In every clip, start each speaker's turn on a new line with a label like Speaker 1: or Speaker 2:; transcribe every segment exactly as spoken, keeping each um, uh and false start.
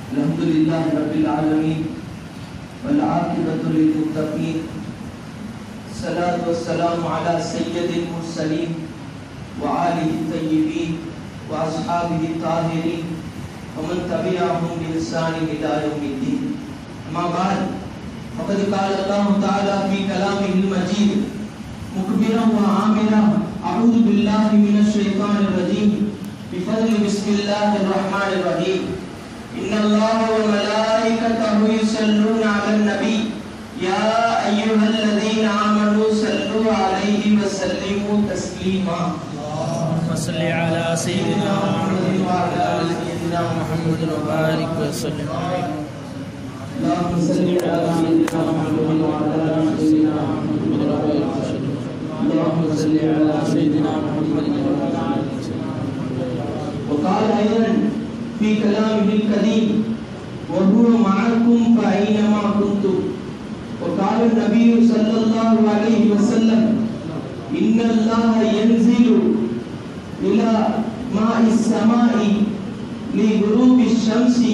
Speaker 1: Alhamdulillahi Rabbil Alameen wal aqibatu lil muttaqin. Salatu wassalamu ala sayyidil mursalin wa alihi tayyibin wa ashabihi tahirin wa man tabi'ahum bi ihsanin ila yaumiddin. Amma ba'd, faqad qala Allah ta'ala fi kalamihil majid mukbiran wa amiran a'udhu billahi minash shaitanir rajim bi fadli bismillahir rahmanir rahim. Inna Allaha wa malaikatahu yusalluna 'alan nabi ya ayyuhalladhina amanu sallu 'alaihi wa sallimu taslima.
Speaker 2: Allahumma salli ala sayyidina Muhammadin wa ala ali sayyidina Muhammadin wa barik wa sallim alayhi.
Speaker 1: Allahumma salli ala sayyidina Muhammadin wa ala ali sayyidina Muhammadin wa barik wa sallim.
Speaker 2: Allahumma salli ala sayyidina Muhammadin wa ala ali sayyidina Muhammadin.
Speaker 1: Wa qala aydan fi kalamihil qadim wa huwa ma'akum fa aynama kuntum. Wa qala an-nabiy sallallahu alayhi wa sallam inna Allaha yanzilu ila ma'i as-sama'i li ghurubi ash-shamsi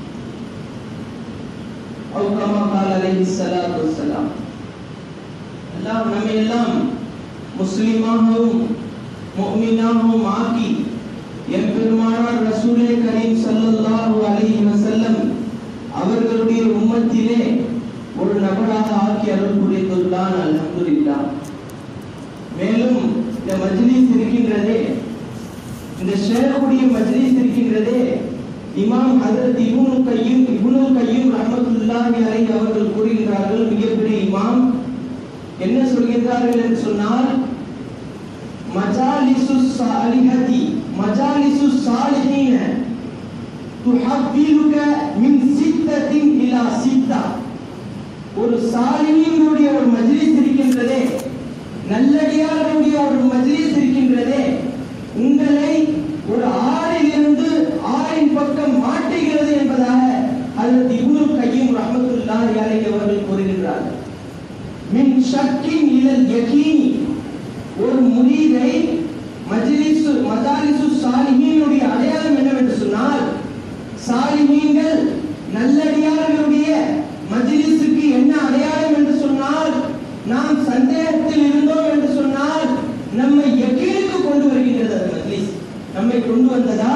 Speaker 1: aw kama qala alayhi salatu wassalam. Allah நம்மை எல்லாம் முஸ்லிமாகவும் முஃமினாகவும் ஆக்கி எம்பெருமானார் ரசூலே கரீம் ஸல்லல்லாஹு அலைஹி வஸல்லம் அவர்களுடைய உம்மத்திலே ஒரு நபராக ஆக்கி அருள் புரிந்துள்ளான். அல்ஹம்துலில்லாஹ். மேலும் இந்த மஜ்லிஸ் இருக்கின்றதே, இந்த ஷேഖுடைய மஜ்லிஸ் இருக்கின்றதே, இமாம் ஹஜ்ரத் இப்னு கய்யிம் இப்னு கய்யிம் ரஹ்மத்துல்லாஹி அலைஹி அவர்கள் கூறுகிறார்கள், மிகப்பெரிய இமாம் என்ன சொல்கிறார்கள் என்று சொன்னால், மஜாலிசு சாலிஹதி மஜாலிசு சாலிஹீன துஹவ்விலுக மின் சித்தத்தின் இலா சித்தா. ஒரு சாலிஹீனுடைய ஒரு மஜ்லிஸ் இருக்கின்றதே, நல்லடியார்களுடைய ஒரு மஜ்லிஸ் இருக்கின்றதே, உங்களை ஒரு ஆறிலிருந்து ஆறின் பக்கம் மாற்றுகிறது என்பதாக ஹஜ்ரத் இப்னு கய்யிம் ரஹ்மத்துல்லாஹி அலைஹி அவர்கள் கூறுகிறார்கள். மின் ஷக்கின் இலல் யகீனி, ஒரு முரீதை மஜ்லிஸ் மஜாலிசு சாலிஹீனுடைய அடையாளம் என்னவென்று சொன்னால், சாலிஹீன்கள் நல்லடியார்களுடைய மஜ்லிஸுக்கு என்ன அடையாளம் என்று சொன்னால், நாம் சந்தேகத்தில் இருந்தோம் என்று சொன்னால் நம்மை யகீனுக்கு கொண்டு வருகின்றது. அந்த மஜ்லிஸ் நம்மை கொண்டு வந்ததா?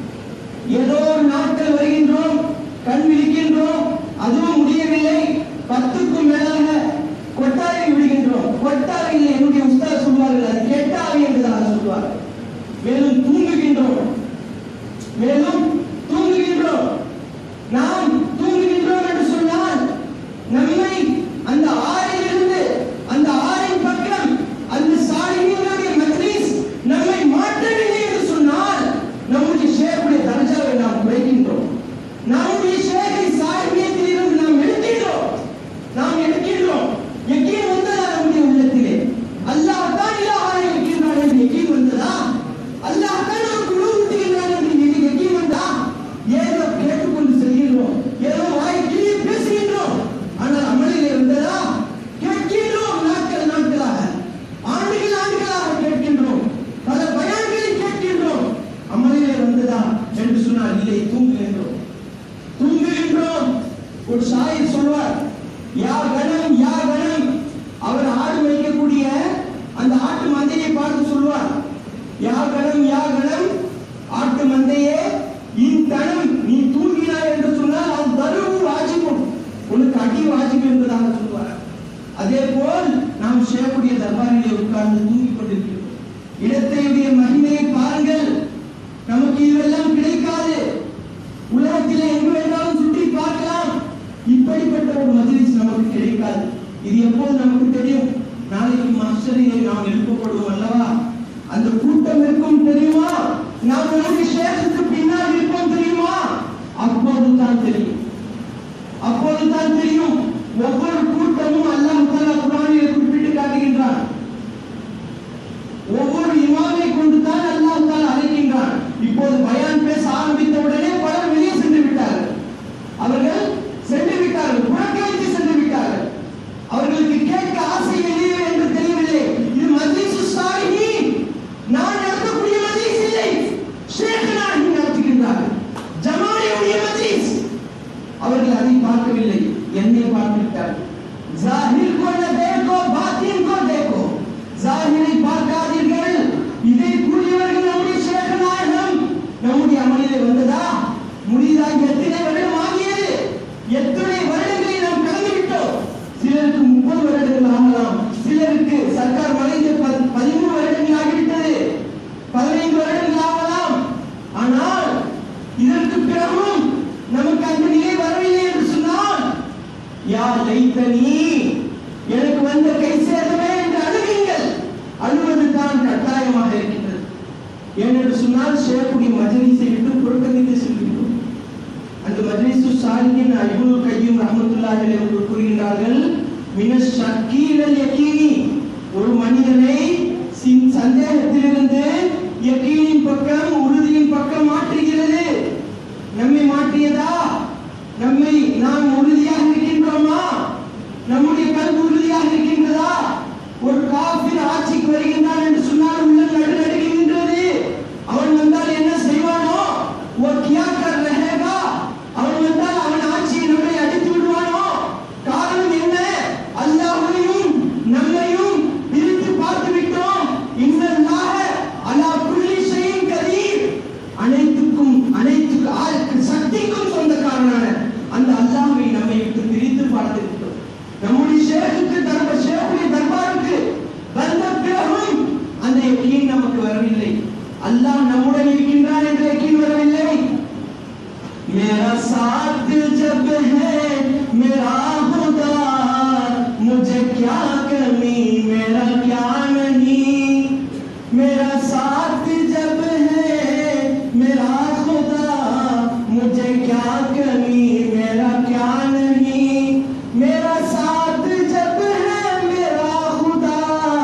Speaker 1: ஏதோ ஒரு நாட்கள் வருகின்றோம், கண் விழிக்கின்றோம், அதுவும் முடியவில்லை, பத்துக்கும் மேலாக கொட்டாவை விடுகின்றோம். கொட்டாவையில் என்னுடைய உஸ்தாத் சொல்வார்கள், அது கெட்டாவை என்றுதான் சொல்வார்கள். மேலும் தூங்குகின்றோம், மேலும் தூங்குகின்றோம். நாம் தூங்குகின்றோம் என்று சொன்னால் நம்மை அந்த ஆறிலிருந்து அந்த ஆறின் பக்கம் அந்த சாலிஹீனுடைய மஜ்லிஸ் நம்மை மாற்றவில்லை என்று சொன்னால் நம்முடைய ஷேഖுடைய தரஜாவை நாம் குறைக்கின்றோம். நம்முடைய ஷேഖை சாலிஹீனில் இருந்து நாம் எடுக்கின்றோம் நாம் எடுக்கின்றோம் யகீன் வந்ததா நம்முடைய உள்ளத்திலே? அல்லாஹ் தான் இலாஹாக இருக்கின்றான் என்று யகீன் வந்ததா? அல்லாஹ் தான் நமக்கு உணவூட்டுகின்றான் என்று யகீன் வந்தா? ஏதோ கேட்டுக்கொண்டு செல்கின்றோம், ஏதோ வாய்க்கிலே பேசுகின்றோம், ஆனால் அமலிலே வந்ததா? கேட்கின்றோம், நாட்கள் நாட்களாக, ஆண்டுகள் ஆண்டுகளாக கேட்கின்றோம், பல பயான்களை கேட்கின்றோம், அமலிலே வந்ததா என்று சொன்னால் இல்லை, தூங்குகின்றோம் தூங்குகின்றோம். ஒரு ஷாயிர் சொல்வார், யா கணம் யா கணம். அவர் ஆடு வைக்கக்கூடிய அந்த ஆட்டு மந்தையை பார்த்து சொல்வார், யா கணம் யா கணம், ஆட்டு மந்தையே, இந்தனம் நீ தூங்கினாய் என்று சொன்னால் அது தருவு வாஜிபும், உனக்கு அடி வாஜிபு என்பதாக சொல்வார். அதே போல் நாம் ஷேഖுடைய தர்பாரிலே உட்கார்ந்து தூங்கிக் கொண்டிருக்கிறோம். இடத்தையுடைய மகிமையை பாருங்கள். நமக்கு இதுவெல்லாம் கிடைக்காது. உலகத்திலே எங்கு வேண்டாலும் சுற்றி பார்க்கலாம், இப்படிப்பட்ட ஒரு மஜ்லிஸ் நமக்கு கிடைக்காது. இது எப்போது நமக்கு தெரியும்? நாளைக்கு மஹ்ஷரிலே நாம் எழுப்பப்படுவோம் அல்லவா? அந்த கூட்டம் இருக்கும் தெரியுமா? நாம் நம்முடைய ஷேഖுக்கு பின்னால் இருப்போம் தெரியுமா? அப்போது தான் தெரியும், அப்போது தான் தெரியும். ஒவ்வொரு கூட்டமும் அல்லாஹ் தஆலா குர்ஆனிலே குறிப்பிட்டு காட்டுகின்றான். ஒவ்வொரு இமாமை கொண்டு தான் அல்லாஹ் தஆலா அழைக்கின்றான். இப்போது பயான் பேச ஆரம்பித்த உடனே பலர் வெளியே சென்று விட்டார்கள். அவர்கள் சென்று விட்டார்கள், புறக்கணித்து சென்று விட்டார்கள். அவர்களுக்கு கேட்க ஆசை இல்லையே என்று தெரியவில்லை. இது மஜ்லிஸ் சாலிஹீன், நான் நடத்தக்கூடிய மஜ்லிஸ் இல்லை, ஷேഖ் நான் லைத்தனி, எனக்கு வந்த கை சேதமே என்று அழுகுங்கள். அழுவது தான் கட்டாயமாக இருக்கின்றது. ஏனென்று சொன்னால் ஷேக்குடைய மஜ்லிஸை விட்டு புறக்கணித்து செல்கின்றோம். அந்த மஜ்லிஸு சாலிகின் இப்னு கையும் ரஹ்மத்துல்லாஹி அலைஹி அவர்கள் கூறுகின்றார்கள், மினஷ் ஷக்கி இலல் யகீனி, ஒரு மனிதனை சந்தேகத்திலிருந்து யகீனின் பக்கம், உறுதியின் பக்கம் மாற்றுகிறது. நம்மை மாற்றியதா? நம்மை நாம் உறுதியாக இருக்கின்றோமா? நம்முடைய கல்வி உறுதியாக இருக்கின்றதா? ஒரு காஃபிர் ஆட்சிக்கு வருகின்றான் என்று சொன்னால் உள்ள நடுநடுங்குகின்றது. அவன் வந்தால் என்ன செய்வானோ? ஒரு கியாக்கர் ரஹேகா, அவன் வந்தால் அவன் ஆட்சியை நம்மை அடித்து விடுவானோ? காரணம் என்ன? அல்லாஹ்வையும் நம்மையும் பிரித்து பார்த்து விட்டோம். இன்னல்லாஹ அலா குல்லி ஷைஇன் கதீர், அனைத்துக்கும் அனைத்து சக்திக்கும் சொந்தக்காரனான அந்த அல்லாஹ்வை நம்மை விட்டு பிரித்து பார்த்து விட்டோம். நம்முடைய ஷேഖுக்கு தர்பார் ஷேഖுடைய தர்பாருக்கு வந்த பிறகும் அந்த யகீன் நமக்கு வரவில்லை. அல்லாஹ் நம்முடன் இருக்கின்றான் என்ற யகீன் வரவில்லை. मेरा साथ जब है मेरा खुदा, मुझे क्या कमी मेरा क्या नहीं, मेरा साथ जब है मेरा खुदा, मुझे क्या कमी मेरा क्या नहीं, मेरा साथ जब है मेरा खुदा,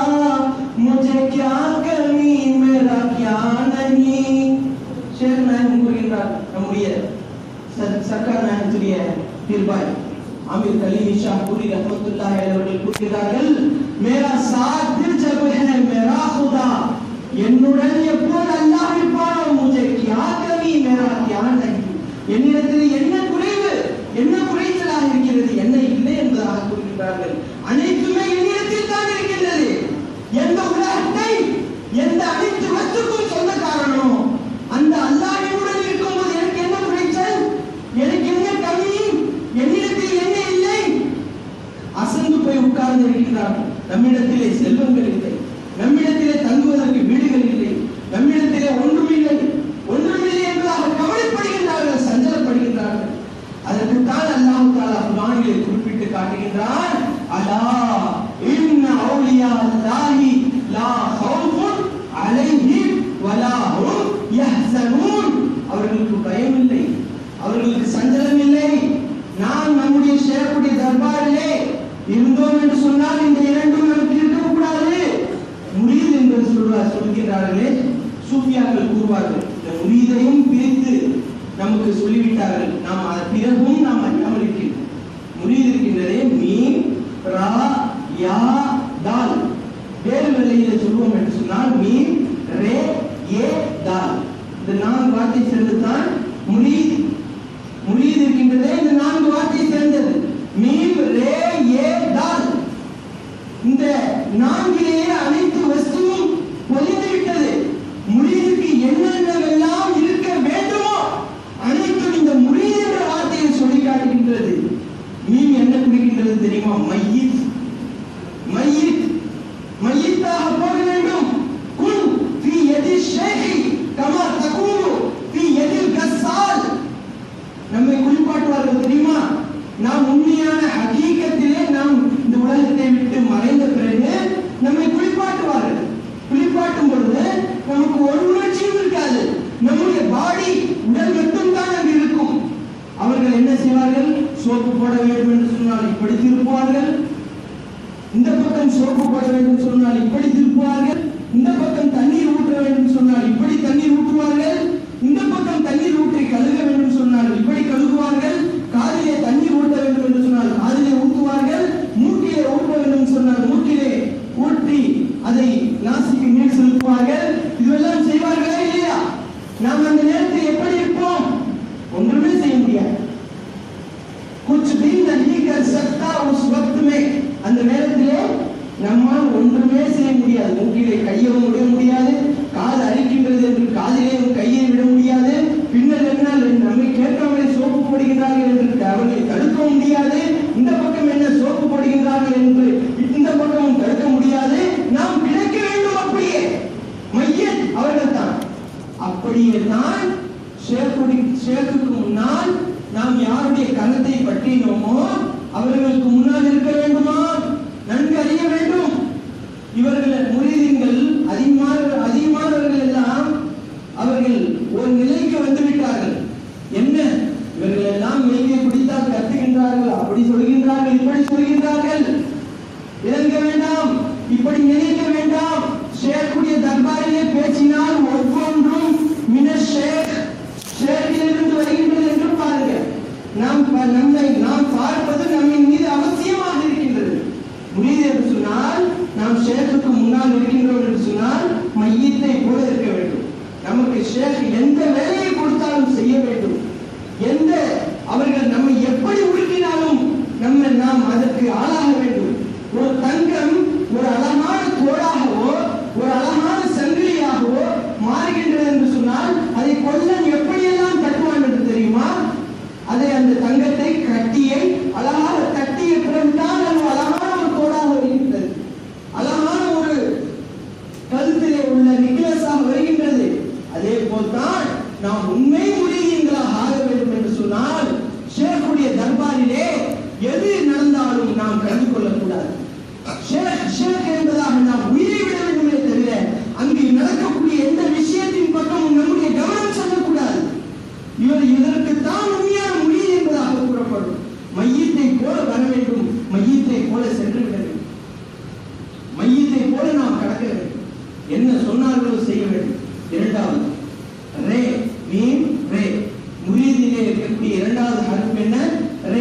Speaker 1: मुझे क्या कमी मेरा क्या नहीं. शेख नायक கூறுகின்றார், நம்முடைய சர்க்கார் நாயகத்துடைய பீர்பாய் அமீர் கலீம் ஷா பூரி ரஹ்மத்துல்லாஹி அலைஹி அவர்கள் கூறுகிறார்கள், மேரா சாத் ஜப் ஹை மேரா खुदा, என்னுடன் எப்போது அல்லாஹ் இருப்பானோ, मुझे क्या कमी मेरा क्या नहीं, என்னிடத்தில் என்ன குறைவு, என்ன குறைச்சலாக இருக்கிறது, என்ன இல்லை என்பதாக கூறுகிறார்கள். அனைத்துமே என்னிடத்தில் தான் இருக்கின்றது. எந்த உலகத்தை, எந்த அனைத்து வஸ்துக்கும் சொந்த காரணமோ அந்த அல்லாஹ் என்னுடன் இருக்கும்போது எனக்கு என்ன குறைச்சல், எனக்கு என்ன கம்மி, என்னிடத்தில் என்ன இல்லை? அசந்து போய் உட்கார்ந்து இருக்கின்றார்கள். நம்மிடத்திலே செல்வங்கள் இல்லை, நம்மிடத்திலே தங்குவதற்கு வீடுகள் இல்லை, நம்மிடத்திலே ஒன்றுமில்லை, ஒன்றுமில்லை என்பதாக கவலைப்படுகின்றார்கள், சஞ்சலப்படுகின்றார்கள். அதற்கு தான் அல்லாஹ் தஆலா குர்ஆனிலே குறிப்பிட்டு காட்டுகின்றான், அலா இன்ன அவுலியா அல்லாஹி லா ஹவுஃபுன் அலைஹிம் வலா ஹும் யஹ்ஸனூன், அவர்களுக்கு பயம் இல்லை, அவர்களுக்கு சஞ்சலம் இல்லை. நாம் நம்முடைய ஷேഖுடைய தர்பாரிலே இருந்தோம் என்று சொன்னால் இந்த இரண்டும் நமக்கு இருக்கக்கூடாது. முரீத் என்று சொல்றார் சொல்கிறார்களே, சூஃபியாக்கள் கூறுவார்கள், இந்த முரீதையும் பிரித்து நமக்கு சொல்லிவிட்டார்கள். நாம் அதன் பிறகும் நாம் அறியாமல் இருக்கின்றோம். முரீத் இருக்கின்றதே மீம் ரா யா தால், வேறு நிலையில சொல்லுவோம் என்று சொன்னால் மீம் ரே ஏ தால், இந்த நான்கு வார்த்தை சேர்ந்துதான் முரீத். முரீத் இருக்கின்றதே இந்த நான்கு வார்த்தை சேர்ந்தது, மீம் ரே ஏ தால். இந்த நான்கிலேயே அனைத்து வஸ்துவும் பொலிந்து விட்டது. முரீதுக்கு என்னென்னவெல்லாம் இருக்க வேண்டுமோ அனைத்தும் இந்த முரீத் என்ற வார்த்தையை சொல்லி காட்டுகின்றது. மீம் என்ன குறிக்கின்றது தெரியுமா? மையித். மையித், மையித்தாக போக வேண்டும். குன் ஃபீ யதி ஷைஹி கமா தகூனு ஃபீ யதில் கஸ்ஸால். நம்மை குளிப்பாட்டுவார்கள் தெரியுமா? நாம் உண்மையான ஹகீகத்திலே நாம் இந்த உலகத்தை விட்டு மறைந்த பிறகு நம்மை குளிப்பாட்டுவார்கள். குளிப்பாட்டும் பொழுது நமக்கு ஒரு உணர்ச்சியும் இருக்காது, நம்முடைய பாடி உடல் மட்டும் தான் அங்கு இருக்கும். அவர்கள் என்ன செய்வார்கள்? சோப்பு போட வேண்டும் என்று சொன்னால் இப்படி திருப்புவார்கள், இந்த பக்கம் சோப்பு போட வேண்டும் சொன்னால் இப்படி திருப்புவார்கள், இந்த பக்கம் தண்ணீர் ஊற்ற வேண்டும் சொன்னால் இப்படி தண்ணீர் ஊற்றுவார்கள், இந்த பக்கம் தண்ணீர் ஊற்றி கழுக வேண்டும் சொன்னால் இப்படி கழுகுவார்கள், காதிலே தண்ணீர் ஊற்ற வேண்டும் என்று சொன்னால் காதிலே ஊற்றுவார்கள், மூக்கிலே ஊற்ற வேண்டும் சொன்னால் மூக்கிலே ஊற்றி அதை நாசிக்கு நீர் செலுத்துவார்கள். இதுவெல்லாம் செய்வார்களா இல்லையா? நாம் அந்த நேரத்தில் எப்படி இருப்போம்? ஒன்றுமே செய்ய முடியாது. कुछ भी नहीं कर सकता उस वक्त में, அந்த நேரத்திலே நம்மால் ஒன்றுமே செய்ய முடியாது. மூக்கிலே கையவும் விட முடியாது, காது அரிக்கின்றது என்று காதிலே கையை விட முடியாது. பின்னர் என்ன, நம்மை கேட்காமலே சோப்பு போடுகிறார்கள் என்று அவர்களை தடுக்க முடியாது. இந்த பக்கம் என்ன சோப்பு போடுகிறார்கள் என்று இந்த பக்கமும் தடுக்க முடியாது. நாம் கிடைக்க வேண்டும் அப்படியே. மையத் அவர்கள் தான். அப்படியே தான் ஷேக்குக்கு முன்னால் நாம் யாருடைய கரத்தை பற்றினோமோ அவர்களுக்கு முன்னால் இருக்க வேண்டுமா? நன்கு அறிய வேண்டும். இவர்கள் முரீதீன்கள் அதிகமான அதிகமானவர்கள் எல்லாம் அவர்கள் ஒரு நிலைக்கு வந்து விட்டார்கள். என்ன, இவர்கள் எல்லாம் மெய்யை பிடித்தால் கத்துகின்றார்கள், அப்படி சொல்கின்றார்கள், இப்படி சொல்கின்றார்கள். இறங்க வேண்டாம், இப்படி நினைக்க வேண்டாம். ஷேக்குடைய தர்பாரிலே பேசினால் ஒவ்வொன்றும் மின ஷேக் ஷேக்கிலிருந்து வருகின்றது என்று பாருங்கள். நாம் நம்மை நாம் பார்ப்பது நம்மின் மீது அவசியமாக இருக்கின்றது. முரீத் என்று சொன்னால் நாம் ஷேக்குக்கு முன்னால் இருக்கின்றோம் என்று சொன்னால் மையத்தை போல இருக்க வேண்டும். நமக்கு ஷேக் எந்த வேலையை கொடுத்தாலும் செய்ய வேண்டும். எந்த அவர்கள் நம்மை எப்படி உருக்கினாலும் நம்ம நாம் அதற்கு ஆளாக வேண்டும். ஒரு தங்கம் ஒரு அழகான தோடாகவோ ஒரு அழகான சங்கிலியாகவோ மாறுகின்றது என்று சொன்னால் அதை கொல்லன் எப்படியெல்லாம் தட்டுவான் என்று தெரியுமா? அதை அந்த தங்கத்தை கட்டியை அழகாக கட்டிய பிறகுதான் அது அழகான ஒரு தோடாக வருகின்றது, அழகான ஒரு கழுத்திலே உள்ள நிக்லஸாக வருகின்றது. அதே போல்தான் நாம் உண்மை முரீதீன்களாக ஆக வேண்டும் என்று சொன்னால் ஷேக்குடைய தர்பாரிலே எது நடந்தாலும் நாம் கண்டு கொள்ளக்கூடாது. ஷேக் ஷேக் என்பதாக நாம் உயிரை விட வேண்டுமே தவிர அங்கு நடக்கக்கூடிய எந்த விஷயத்தின் பக்கமும் நம்முடைய கவனம் செல்லக்கூடாது. இவர் இதற்குத்தான் உண்மையான முரீத் என்பதாக கூறப்படும். மையத்தை போல வர வேண்டும், மையத்தை போல சென்று விட வேண்டும், மையத்தை போல நாம் கடக்க வேண்டும், என்ன சொன்னார்களோ செய்ய வேண்டும். இரண்டாவது ரே மீன் ரே முரீதிலே இருக்கக்கூடிய இரண்டாவது ஹர்ஃப் என்ன? ரே.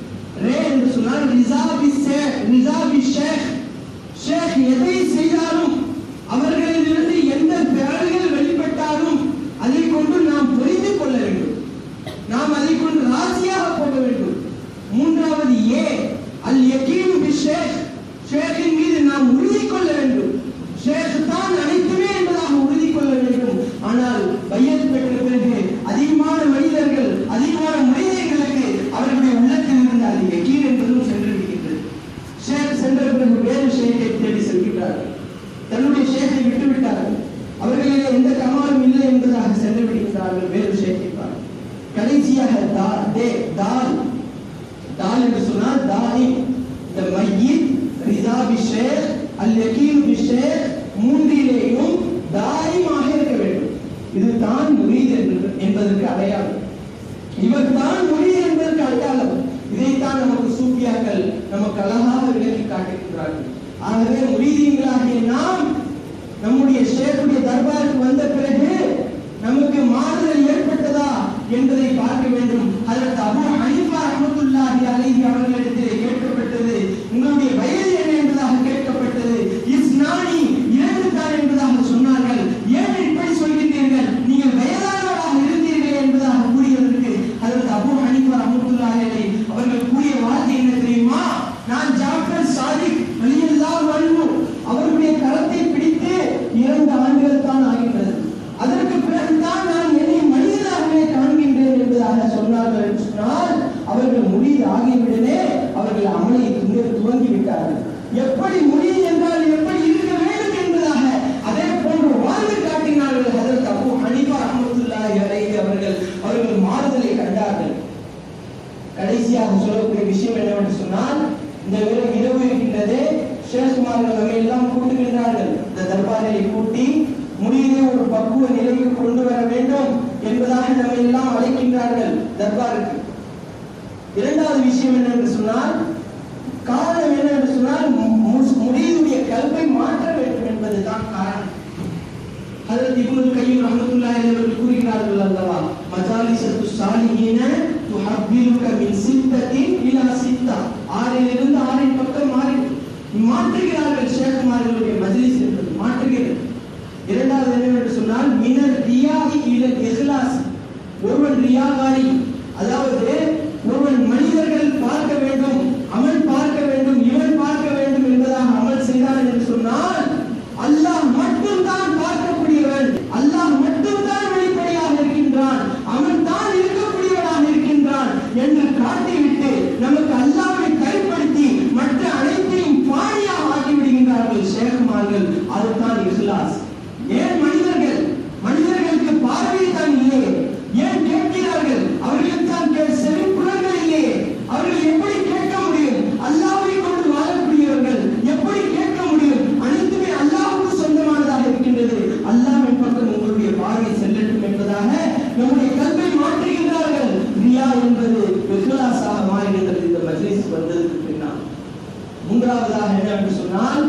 Speaker 1: ரே என்று சொன்னால் ரிசாபி ஷேக் ரிசாபி ஷேக் ஷேக் எதை செய்தாலும் அவர்களிலிருந்து எந்த பெயர்கள் வெளிப்பட்டாலும் அதை கொண்டு நாம் புரிந்து கொள்ள வேண்டும், நாம் அதை கொண்டு ராசியாக போக வேண்டும். மூன்றாவது ஏ அல் யகீன் பி ஷேக் ஷேக்கின் மீது நாம் உறுதி கொள்ள வேண்டும். ஷேக் தான் அனைத்துமே என்பதாக உறுதி கொள்ள வேண்டும். ஆனால் பையத் பெற்ற பிறகு அதிகமான மனிதர்கள் அதிகமான மனிதர்களுக்கு அவர்களுடைய உள்ளத்தில் இருந்து அது யகீன் என்பதும் சென்று விடுகின்றது. ஷேக் சென்ற பிறகு வேறு ஷேக்கை தேடி செல்கின்றார்கள், தன்னுடைய ஷேக்கை விட்டு விட்டார்கள், அவர்களிலே எந்த கமாலும் இல்லை என்பதாக சென்று விடுகின்றார்கள், வேறு ஷேக்கை பார். கடைசியாக தா தே தால் தால் என்று சொன்னால் தானி இந்த மையீத் ரிதா பி ஷேக் அல் யகீன் பி ஷேக் மூன்றிலேயும் தாயிமாக இருக்க வேண்டும். இதுதான் முரீத் என்பதற்கு அடையாளம். இவர் தான் முரீத் என்பதற்கு அடையாளம். இதைத்தான் நமக்கு சூஃபியாக்கள் நமக்கு அழகாக விளக்கி காட்டுகின்றார்கள். ஆகவே முரீதீன்களாகிய நாம் நம்முடைய ஷேக்குடைய தர்பாருக்கு வந்த பிறகு நமக்கு மாறுதல் ஏற்பட்டதா என்பதை பார்க்க வேண்டும். ஹஜ்ரத் அபூ ஹனீஃபா ரஹ்மத்துல்லாஹி அலைஹி அவர்களிடத்திலே கேட்கப்பட்டது, உங்களுடைய வயது என்ன என்பதாக கேட்கப்பட்டது. இஸ்னானி இரண்டு தான் என்பதாக சொன்னார்கள். ஏன் இப்படி சொல்கின்றீர்கள், நீங்கள் வயதானவராக இருந்தீர்கள் என்பதாக கூறியதற்கு ஹஜ்ரத் அபூ ஹனீஃபா ரஹ்மத்துல்லாஹி அலைஹி அவர்கள் கூறிய வார்த்தை என்ன தெரியுமா? நான் ஜாஃபர் சாதிக் ரலியல்லாஹு அன்ஹு அவருடைய கரத்தை பிடித்து இரண்டு ஆண்டுகள் தான் ஆகின்றது, அதற்கு பிறகுதான் நான் என்னை மனிதனாகவே காண்கின்றேன் என்பதாக சொன்னார்கள். சொன்னால் அவர்கள் முரீத் ஆகிவிடனே அவர்கள் அமலை துவங்கி விட்டார்கள். எப்படி முரீத் என்றால் எப்படி இருக்க வேண்டும் என்பதாக அதே போன்று வாழ்ந்து காட்டினார்கள். ஹஜ்ரத் அபூ ஹனீஃபா ரஹ்மத்துல்லாஹி அலைஹி அவர்கள் அவர்கள் மாறுதலை கண்டார்கள். கடைசியாக சொல்லக்கூடிய விஷயம் என்னவென்று சொன்னால், இந்த இரவு இருக்கின்றதே ஷேக்குமார்கள் நம்மை எல்லாம் கூட்டுகின்றார்கள். இந்த தர்பாரை கூட்டி முரீதை ஒரு பக்குவ நிலைக்கு கொண்டு வர வேண்டும் என்பதாக நம்மை எல்லாம் அழைக்கின்றார்கள் தர்பாருக்கு. இரண்டாவது விஷயம் என்னவென்று சொன்னால், காரணம் என்னவென்று சொன்னால் முரீதுடைய கல்வை மாற்ற வேண்டும் என்பதுதான் காரணம். ஹஜ்ரத் இப்னுல் கய்யிம் ரஹ்மத்துல்லாஹி அலைஹி அவர்கள் கூறுகிறார்கள் அல்லவா, மஜாலிஸத்து ஸாலிஹீன துஹப்பிலுக மின் சித்தத்தின் இலா சித்தா, ஆறிலிருந்து ஆறின் பக்கம் மாறி மாற்றுகிறார்கள். ஷேக்குமார்களுடைய மஜ்லிஸ் என்பது மாற்றுகிறது. இரண்டாவது என்னவென்று சொன்னால் மினர் ரியாஹி இலல் இஹ்லாஸ், ஒருவன் ரியாகாரி, அதாவது ஒருவன் மனிதர்கள் பார்க்க வேண்டும், அமல் பார்க்க வேண்டும், இவன் பார்க்க வேண்டும் என்பதாக அமல் செய்தான் என்று சொன்னால் அல்லாஹ் மட்டும் தான் பார்க்கக்கூடியவன், அல்லாஹ் மட்டும் தான் வெளிப்படையாக இருக்கின்றான், அவன் தான் இருக்கக்கூடியவனாக இருக்கின்றான் என்று காட்டிவிட்டு நமக்கு அல்லாஹ்வை கைப்படுத்தி மற்ற அனைத்தையும் பாணியாக ஆக்கிவிடுகின்றார்கள் ஷேக்குமார்கள். அதுதான் இஹ்லாஸ். ஏன் மனிதர்கள் மனிதர்களுக்கு பார்வை தான் இல்லை, ஏன் கேட்கிறார்கள், அவர்களுக்கு தான் மூன்றாவதாக என்ன சொன்னால்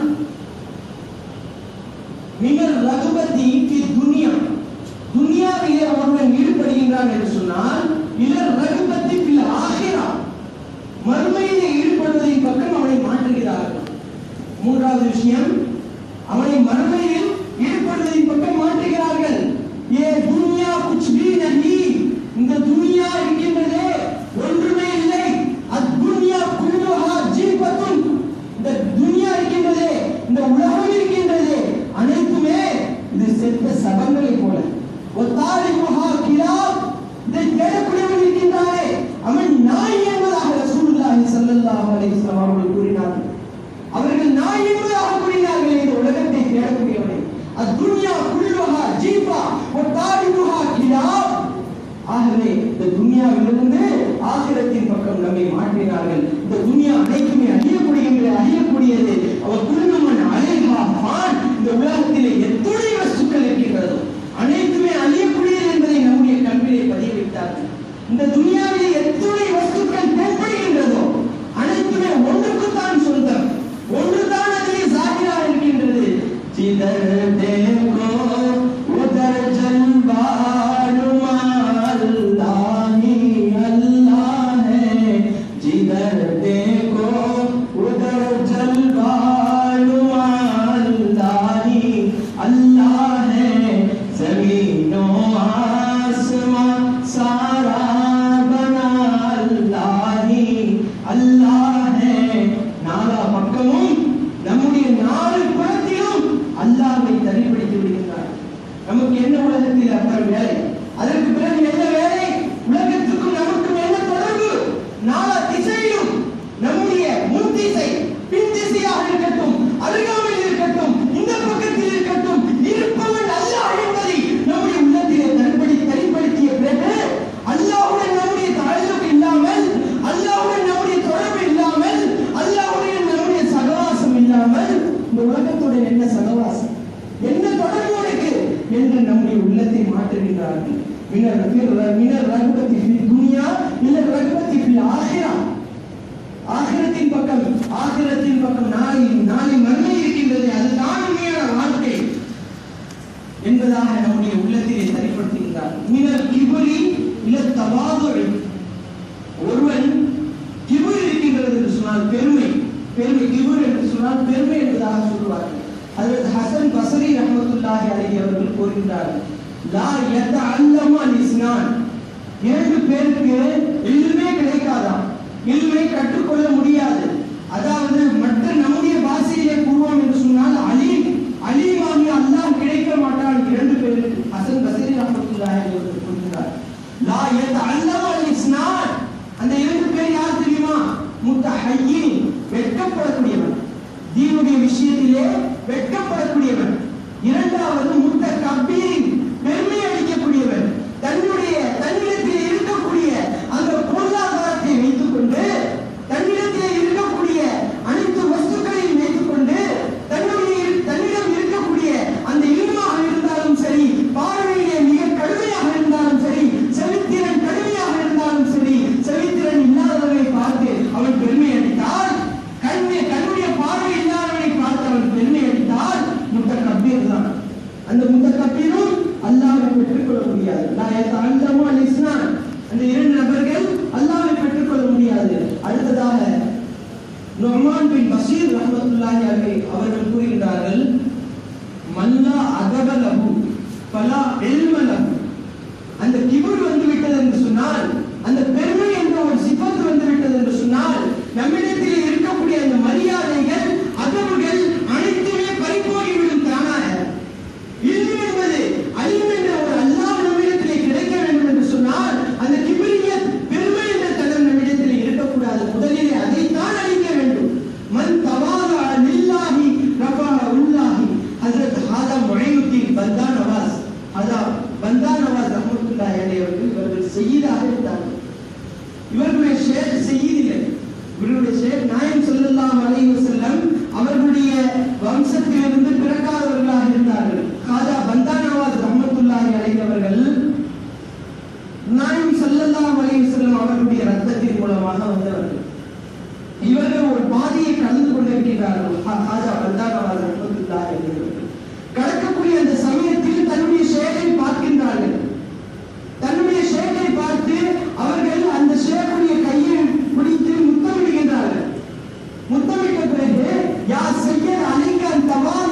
Speaker 1: மினல் ரகுபதி ஃபி துன்யா, துன்யாவிலே ஒருவன் ஈடுபடுகின்றான் என்று சொன்னால் இலர் ரகுபதி ஃபில் ஆகிரா, மறுமையிலே ஈடுபடுவதின் பக்கம் அவனை மாற்றுகிறார்கள். மூன்றாவது விஷயம், அவனை மறுமையில் ஈடுபடுவதின் பக்கம் மாற்றுகிறார்கள். ஏ துன்யா குச் பீ நஹி, இந்த துன்யா இருக்கின்றதே ஒன்றுமே இல்லை. அத்துன்யா குல்லுஹா ஜீபத்துன், இந்த துன்யா இருக்கின்றதே, இந்த உலகம் இருக்கின்றதே அனைத்துமே இது செத்த சபங்களை போல. ஒத்தாரிமுஹா கிலாப், இதை தேடக்கூடியவன் இருக்கின்றானே அவன் நாய் என்பதாக ரசூலுல்லாஹி ஸல்லல்லாஹு அலைஹி வஸல்லம் அவர்கள் கூறினார்கள். அவர்கள் நாய் என்பதாக கூறினார்கள் இந்த உலகத்தை தேடக்கூடியவனை. அத்துன்யா குல்லுஹா ஜீபா ஒத்தாரிமுஹா கிலாப். ஆகவே இந்த துன்யாவிலிருந்து ஆகிரத்தின் பக்கம் நம்மை மாற்றினார்கள். இந்த துன்யா அனைத்துமே அழியக்கூடியது அழியக்கூடியது. அவர் குல்லுமன் அலைஹா ஃபான், இந்த உலகத்திலே எத்தனை வஸ்துக்கள் இருக்கின்றதோ அனைத்துமே அழியக்கூடியது என்பதை நம்முடைய கல்வியை பதிய வைத்தார்கள். இந்த துன்யாவிலே எத்தனை வஸ்துக்கள் தென்படுகின்றதோ அனைத்துமே ஒன்றுக்குத்தான் சொந்தம், ஒன்றுதான் அதிலே சாகிரா இருக்கின்றது. ஜிதர் தேகோ உதர் ஜல்வானு அல்லாஹி அல்லாஹ் ஹை, ஜிதர் தேகோ உதர் ஜல்வானு அல்லாஹி அல்லாஹ் ஹை, ज़मीनो आसमां सारा बना अल्लाह ही अल्लाह है. நாலா பக்கமும் நம்முடைய நாலு புறத்திலும் அல்லாஹ்வை தனிப்படுத்தி விடுகிறார். நமக்கு என்ன உலகத்தில் அத்தனை வேலை, அதற்கு பிறகு என்ன வேலை, உலகத்துக்கும் நமக்கும் என்ன தொடர்பு? நாலா திசையிலும் நம்முடைய முன் திசை பின் திசையாக இருக்கட்டும், அருகாமையில் இருக்கட்டும், இந்த பக்கத்தில் இருக்கட்டும், இருப்பவன் அல்லாஹ் என்பதை நம்முடைய உள்ளத்திலே தனிப்படி தனிப்படுத்திய பிறகு அல்லாஹ்வுடன் நம்முடைய தாழ்வுக்கு இல்லாமல், அல்லாஹ்வுடன் நம்முடைய தொடர்பு இல்லாமல், அல்லாஹ்வுடன் நம்முடைய சகவாசம் இல்லாமல் இந்த உலகத்துடன் என்ன சகவாசம், என்ன தொடர்பு உனக்கு என்று நம்முடைய உள்ளத்தை மாற்றுகின்றார்கள். மினர் மினர் ரகுபதி ஃபில் துன்யா மினர் ரகுபதி ஃபில் ஆகிரா, ஆகிரத்தின் பக்கம், ஆகிரத்தின் பக்கம் நாளை நாளை மறுமை இருக்கின்றது, அதுதான் உண்மையான வாழ்க்கை என்பதாக நம்முடைய உள்ளத்திலே சரிப்படுத்துகின்றார். மினர் கிபுரி இல்ல தவாதுஇ, ஒருவன் கிபுர் இருக்கின்றது என்று சொன்னால் பெருமை, பெருமை கிபுர் என்று சொன்னால் பெருமை என்பதாக சொல்வார்கள். ஹஜ்ரத் ஹசன் பஸ்ரி ரஹ்மத்துல்லாஹி அலைஹி அவர்கள் கூறுகின்றார்கள், லா யதஅல்லமு அல்-இஸ்னான், இரண்டு பேருக்கு இல்மே கிடைக்காதாம், இல்மை கற்றுக்கொள்ள முடியாது. அதாவது மற்ற நம்முடைய பாஷையிலே கூறுவோம் என்று சொன்னால் அலீம், அலீமாகி அல்லாஹ் கிடைக்க மாட்டான் இரண்டு பேருக்கு. ஹசன் பஸ்ரி ரஹ்மத்துல்லாஹி அலைஹி அவர்கள் கூறுகிறார், லா யதஅல்லமு அல்-இஸ்னான், அந்த இரண்டு பேர் யார் தெரியுமா? முத்தஹய்யின், வெட்கப்படக்கூடியவன், தீனுடைய விஷயத்திலே வெட்கப்படக்கூடியவன். இரண்டாவது முத்தகப்பீர், பெருமை அளிக்கக்கூடியவன். தன்னுடைய தன்னிடத்தில் இருக்கக்கூடிய அந்த பொருளாதாரத்தை வைத்துக் கொண்டு, தன்னிடத்தில் இருக்கக்கூடிய அனைத்து வஸ்துக்களையும் வைத்துக் கொண்டு, தன்னுடைய தன்னிடம் இருக்கக்கூடிய அந்த இல்மாக இருந்தாலும் சரி, பார்வையிலே மிக கடுமையாக இருந்தாலும் சரி, செவித்திறன் கடுமையாக இருந்தாலும் சரி, செவித்திறன் இல்லாதவரை பார்த்து அவன் பெருமை அளித்தால், கண்ணே கண்ணுடைய பார்வை இல்லாதவனை பார்த்து அவன் பெருமை அளித்தால் முத்தகப்பீர் தான். அந்த முத்தகப்பீரும் அல்லாஹ்வை பெற்றுக்கொள்ள முடியாது. லா யதஅல்லமு அல்-இஸ்னான், அந்த இரண்டு நபர்கள் அல்லாஹ்வை பெற்றுக்கொள்ள முடியாது. அடுத்ததாக நுஅமான் பின் பஷீர் ரஹ்மத்துல்லாஹி அலைஹி அவர்கள் கூறுகிறார்கள், மல்லா அதப லஹு ஃபலா இல்ம லஹு, அந்த கிபர் வந்து விட்டது என்று சொன்னால், அந்த பெருமை என்ற ஒரு சிஃபத் வந்து விட்டது என்று சொன்னால், நம்மிடத்தில் இருக்கக்கூடிய அந்த மரியாதைகள் அதவுகள் அனைத்துமே பறிபோகிவிடும் தானாக. இல்ம் என்பது அலிம் என்ற ஒரு அல்லாஹ் நம்மிடத்திலே கிடைக்க வேண்டும் என்று சொன்னால், அந்த கிப்ரியத் பெருமை என்ற தடம் நம்மிடத்தில் இருக்கக்கூடாது. முதலிலே அதைத்தான் அழிக்க வேண்டும். மன் தவாதா லில்லாஹி ரஃபஅஹுல்லாஹி. ஹஜ்ரத் ஹாதா முஹைனுத்தீன் பந்தா நவாஸ், ஹாதா பந்தா நவாஸ் ரஹ்மத்துல்லாஹி அலைஹி அவர்கள் இவர்கள் சய்யிதாக இருந்தார்கள். இவர்களுடைய ஷேக் சய்யித் இல்லை, இவருடைய ஷேக் நாயகம் ஸல்லல்லாஹு அலைஹி வஸல்லம் அவர்களுடைய வம்சத்திலிருந்து பிறக்காதவர்களாக இருந்தார்கள். ஹாதா பந்தா நவாஸ் ரஹ்மத்துல்லாஹி அலைஹி அவர்கள் நாயகம் ஸல்லல்லாஹு அலைஹி வஸல்லம் அவர்களுடைய ரத்தத்தின் மூலமாக வந்தவர்கள். இவர்கள் ஒரு பாதியை கலந்து கொண்டிருக்கிறார்கள். ஹாஜா பந்தானவாஸ் ரஹ்மத்துல்லாஹி அலைஹி கடக்கக்கூடிய அந்த சமயத்தில் தன்னுடைய ஷேகை பார்க்கின்றார்கள். தன்னுடைய ஷேகை பார்த்து அவர்கள் அந்த ஷேகுடைய கையை பிடித்து முத்தமிடுகின்றார்கள். முத்தமிட்ட பிறகு யா சையத் அலிகன் தவால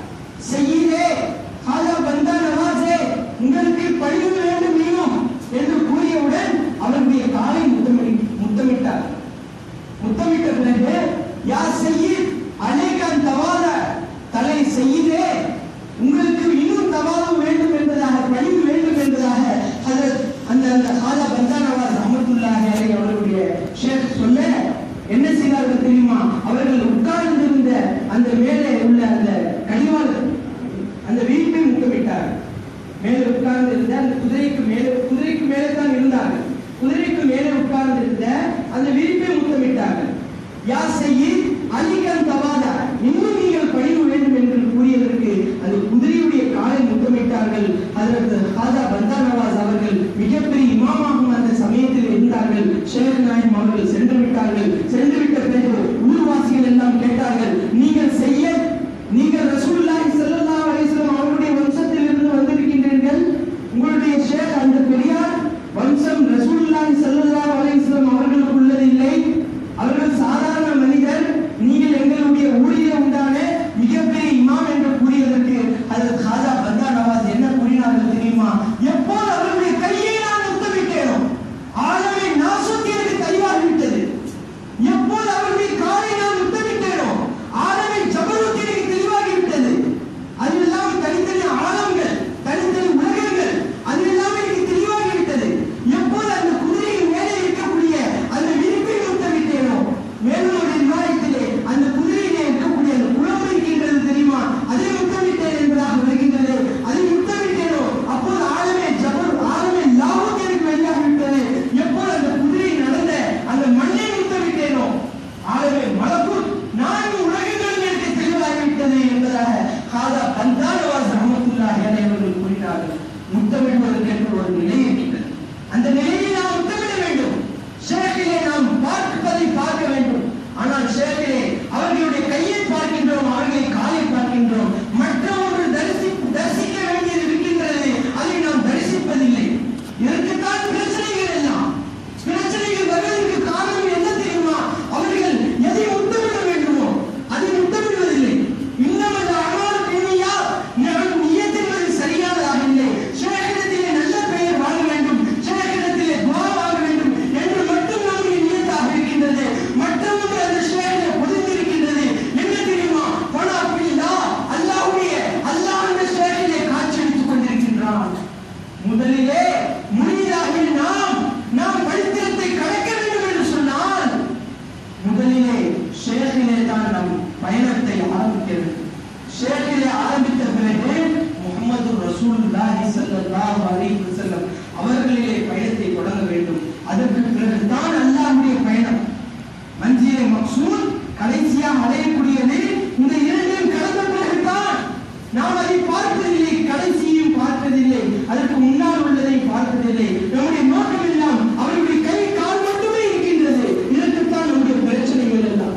Speaker 1: சையீதே ஹாஜா பந்தானவாஸே உங்களுக்கு பணிவு வேண்டும் இன்னும் என்று கூறியவுடன் அவருடைய காலை முத்தமிடி முத்தமிட்டார். முத்தமிட்ட பிறகு யா சையீத் அலிகன் தவால தலை சையீதே உங்களுக்கு இன்னும் தவாலு வேண்டும் என்பதாக பணிவு வேண்டும் என்பதாக ஹஜரத் அந்த அந்த ஹாஜா பந்தானவாஸ் ரஹ்மத்துல்லாஹி அலைஹி அவர்களுடைய ஷேக் சொல்ல என்ன செய்தார்கள் தெரியுமா? அவர்கள் உட்கார்ந்திருந்த அந்த மேலே உள்ள அந்த கடிவாள் அந்த வீட்டை முத்தமிட்டார்கள். மேலே உட்கார்ந்திருந்த அந்த குதிரைக்கு மேலே குதிரைக்கு மேலே தான் இருந்தார்கள். குதிரைக்கு மேலே உட்கார்ந்திருந்த அந்த வீட்டை முத்தமிட்டார்கள். யா சையீத் அலிகன் தவாதா இன்னும் நீங்கள் பணிவு வேண்டும் என்று கூறியதற்கு அந்த குதிரையுடைய காலை முத்தமிட்டார்கள். ஹஜரத் ஹாஜா பந்தானவாஸ் அவர்கள் மிகப்பெரிய இமாமாகவும் அந்த சமயத்தில் இருந்தார்கள். ஷேக் நாயம் அவர்கள் சென்று விட்டார்கள். சென்று விட்ட பிறகு ஊர்வாசிகள் எல்லாம் கேட்டார்கள், நீங்கள் செய்ய நீங்கள் ரசூலுல்லாஹி ஸல்லல்லாஹு அலைஹி வஸல்லம் அவர்களுடைய வம்சத்தில் இருந்து வந்திருக்கின்றீர்கள். உங்களுடைய ஷேக் அந்த பெரியார் வம்சம் ரசூலுல்லாஹி ஸல்லல்லாஹு அலைஹி வஸல்லம் அவர்களுக்கு உள்ளதில்லை. அவர்கள் சாதாரண மனிதர். நீங்கள் எங்களுடைய ஊரில் உண்டான மிகப்பெரிய இமாம் என்று கூறியதற்கு ஹஜரத் ஹாஜா பந்தானவாஸ் என்ன கூறினார்கள் தெரியுமா? எப்போது அவர்களுடைய கையை நான் முத்தமிட்டேனோ ஆலமே நாசுத்தி எனக்கு தெளிவாகிவிட்டது. எப்போது அவர்களுடைய காலை நான் முத்தமிட்டேனோ ஆலமே ஜபருத்தி எனக்கு தெளிவாகிவிட்டது. அதெல்லாம் தனித்தனி ஆழங்கள், தனித்தனி உலகங்கள், அதெல்லாம் எனக்கு தெளிவாகிவிட்டது. எப்போது அந்த குதிரையின் மேலே இருக்கக்கூடிய அந்த விரிப்பை முத்தமிட்டேனோ, மேலும் ஒரு விவாதத்திலே அந்த குதிரையிலே இருக்கக்கூடிய அந்த குளம் இருக்கின்றது தெரியுமா, அதை முத்தமிட்டேன் என்பதாக வருகின்றது. அதை முத்தமிட்டேனோ அப்போது ஆழமே ஜபர் ஆழமே லாபம் எனக்கு வெளியாகிவிட்டது. எப்போது அந்த குதிரை நடந்த அந்த மண்ணை முத்தமிட்டேனோ ஆழமே மலக்குள் நான்கு உலகங்களும் எனக்கு தெளிவாகிவிட்டது என்பதாக ஹாஜா பந்தானவாஸ் ரஹ்மத்துல்லாஹி அலைஹி அவர்கள் கூறினார்கள். முத்தமிடுவதற்கு என்று ஒரு நிலை இருக்கின்றது. அந்த நிலையை நாம் முத்தமிட வேண்டும். ஷேக்கிலே நாம் பார்ப்பதை பார்க்க வேண்டும். ஆனால் ஷேக்கிலே அவர்களுடைய கையை பார்க்கின்றோம், அவர்களை காலை பார்க்கின்றோம். மற்றவர்கள் தரிசி தரிசிக்க வேண்டியது இருக்கின்றது, அதை நாம் தரிசிப்பதில்லை. இதற்குத்தான் பிரச்சனைகள் எல்லாம். பிரச்சனைகள் வருவதற்கு காரணம் என்ன தெரியுமா? அவர்கள் எதை முத்தமிட வேண்டுமோ அதை முத்தமிடுவதில்லை. இன்னும் அந்த அமர் பெண்ணியா நான் நியத்தின்பது சரியானதாக இல்லை. ஷேக்கிடத்திலே நல்ல பெயர் வாங்க வேண்டும், ஷேக்கிடத்திலே துஆ வாங்க வேண்டும் என்று மட்டும் நம்முடைய நியத்தாக இருக்கின்றது. மற்றவர்கள் அந்த ஷேக்கிலே பொதிந்திருக்கின்றது. என்ன தெரியுமா? பலா பில்லா அல்லாஹ்வுடைய அல்லாஹ் அந்த ஷேக்கிலே காட்சியளித்துக் கொண்டிருக்கின்றான். முதலிலே முனிதாக நாம் நாம் படித்திரத்தை கடக்க வேண்டும் என்று சொன்னால் முதலிலே ஷேக்கிலே தான் நம் பயணத்தை ஆரம்பிக்க வேண்டும். ஷேக்கிலே ஆரம்பித்த பிறகு முஹம்மது ரசூலுல்லாஹி ஸல்லல்லாஹு அலைஹி வஸல்லம் அவர்களிலே பயணத்தை தொடங்க வேண்டும். அதற்கு பிறகு தான் அல்லாஹ்வுடைய பயணம். மன்சிலே மக்சூத் கடைசியாக அடையக்கூடியது இந்த இரண்டையும் கடந்த பிறகுதான். நாம் அதை பார்ப்பதில்லை, கடைசியையும் பார்ப்பதில்லை, அதற்கு முன்னால் உள்ளதை பார்ப்பதில்லை. நம்முடைய நோக்கம் எல்லாம் அவர்களுடைய கை கால் மட்டுமே இருக்கின்றது. இதற்குத்தான் நம்முடைய பிரச்சனைகள் எல்லாம்.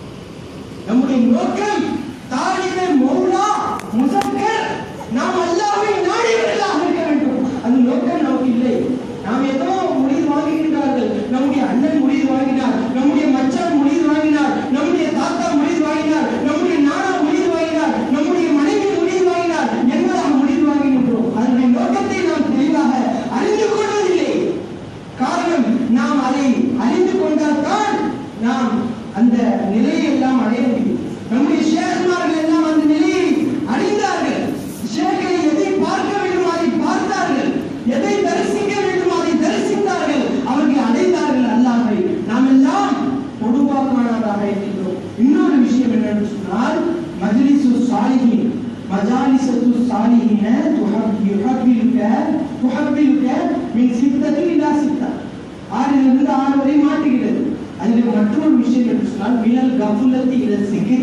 Speaker 1: நம்முடைய நோக்கம் தாலிபே மௌலா முஸக்கர், நாம் அல்லாஹ்வை நாடியவர்களாக இருக்க வேண்டும். அந்த நோக்கம் நமக்கு இல்லை. நாம் ஏதோ முடிவு வாங்குகின்றார்கள். நம்முடைய அண்ணன் முடிவு வாங்கினார், நம்முடைய மச்சான் முடிவு வாங்கினார், நம்முடைய தாத்தா முடிவு வாங்கினார், நம்முடைய நானா முடிவு வாங்கினார், நம்முடைய மனைவி முடிவு வாங்கினார் என்பதாக முடிவு வாங்குகின்றோம். அதனுடைய நோக்கத்தை நாம் தெளிவாக அறிந்து கொள்வதில்லை. காரணம், நாம் அதை அறிந்து கொண்டால்தான் நாம் அந்த நிலையை எல்லாம் அடைய முடியும். நம்முடைய ஷேக்மார்கள் எல்லாம் அந்த நிலையை அறிந்தார்கள். ஷேக்கை எதை பார்க்க வேண்டும் அதை பார்த்தார்கள், எதை தரிசிக்க வேண்டும் அதை தரிசித்தார்கள், அவர்கள் அடைந்தார்கள் அல்லாஹ்வை. நாம் எல்லாம் பொதுவாக்கானவராக இருக்கின்றோம். இன்னொரு விஷயம் என்னன்னு சொன்னால் மஜ்லிசு சாலிஹீன் மஜாலிசத்து சாலிஹீன துஹப்பிலுக துஹப்பிலுக மின் சித்தத்தி இலா சித்தா, ஆறிலிருந்து ஆறு வரை மாட்டுகிறது. அதில் மற்றொரு விஷயம் என்று சொன்னால் மினல் கஃபுலத்தி இல சிக்ரி,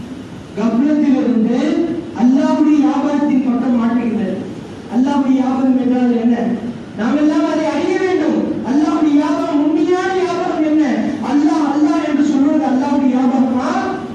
Speaker 1: கஃபுலத்திலிருந்து அல்லாஹ்வுடைய வியாபாரத்தின் பக்கம் மாட்டுகிறது. அல்லாஹ்வுடைய வியாபாரம் என்றால் என்ன? நாம் எல்லாம் அதை அறிய வேண்டும். அல்லாஹ்வுடைய வியாபாரம் உண்மையான வியாபாரம் என்ன? அல்லாஹ் அல்லாஹ் என்று சொல்வது அல்லாஹ்வுடைய வியாபாரமா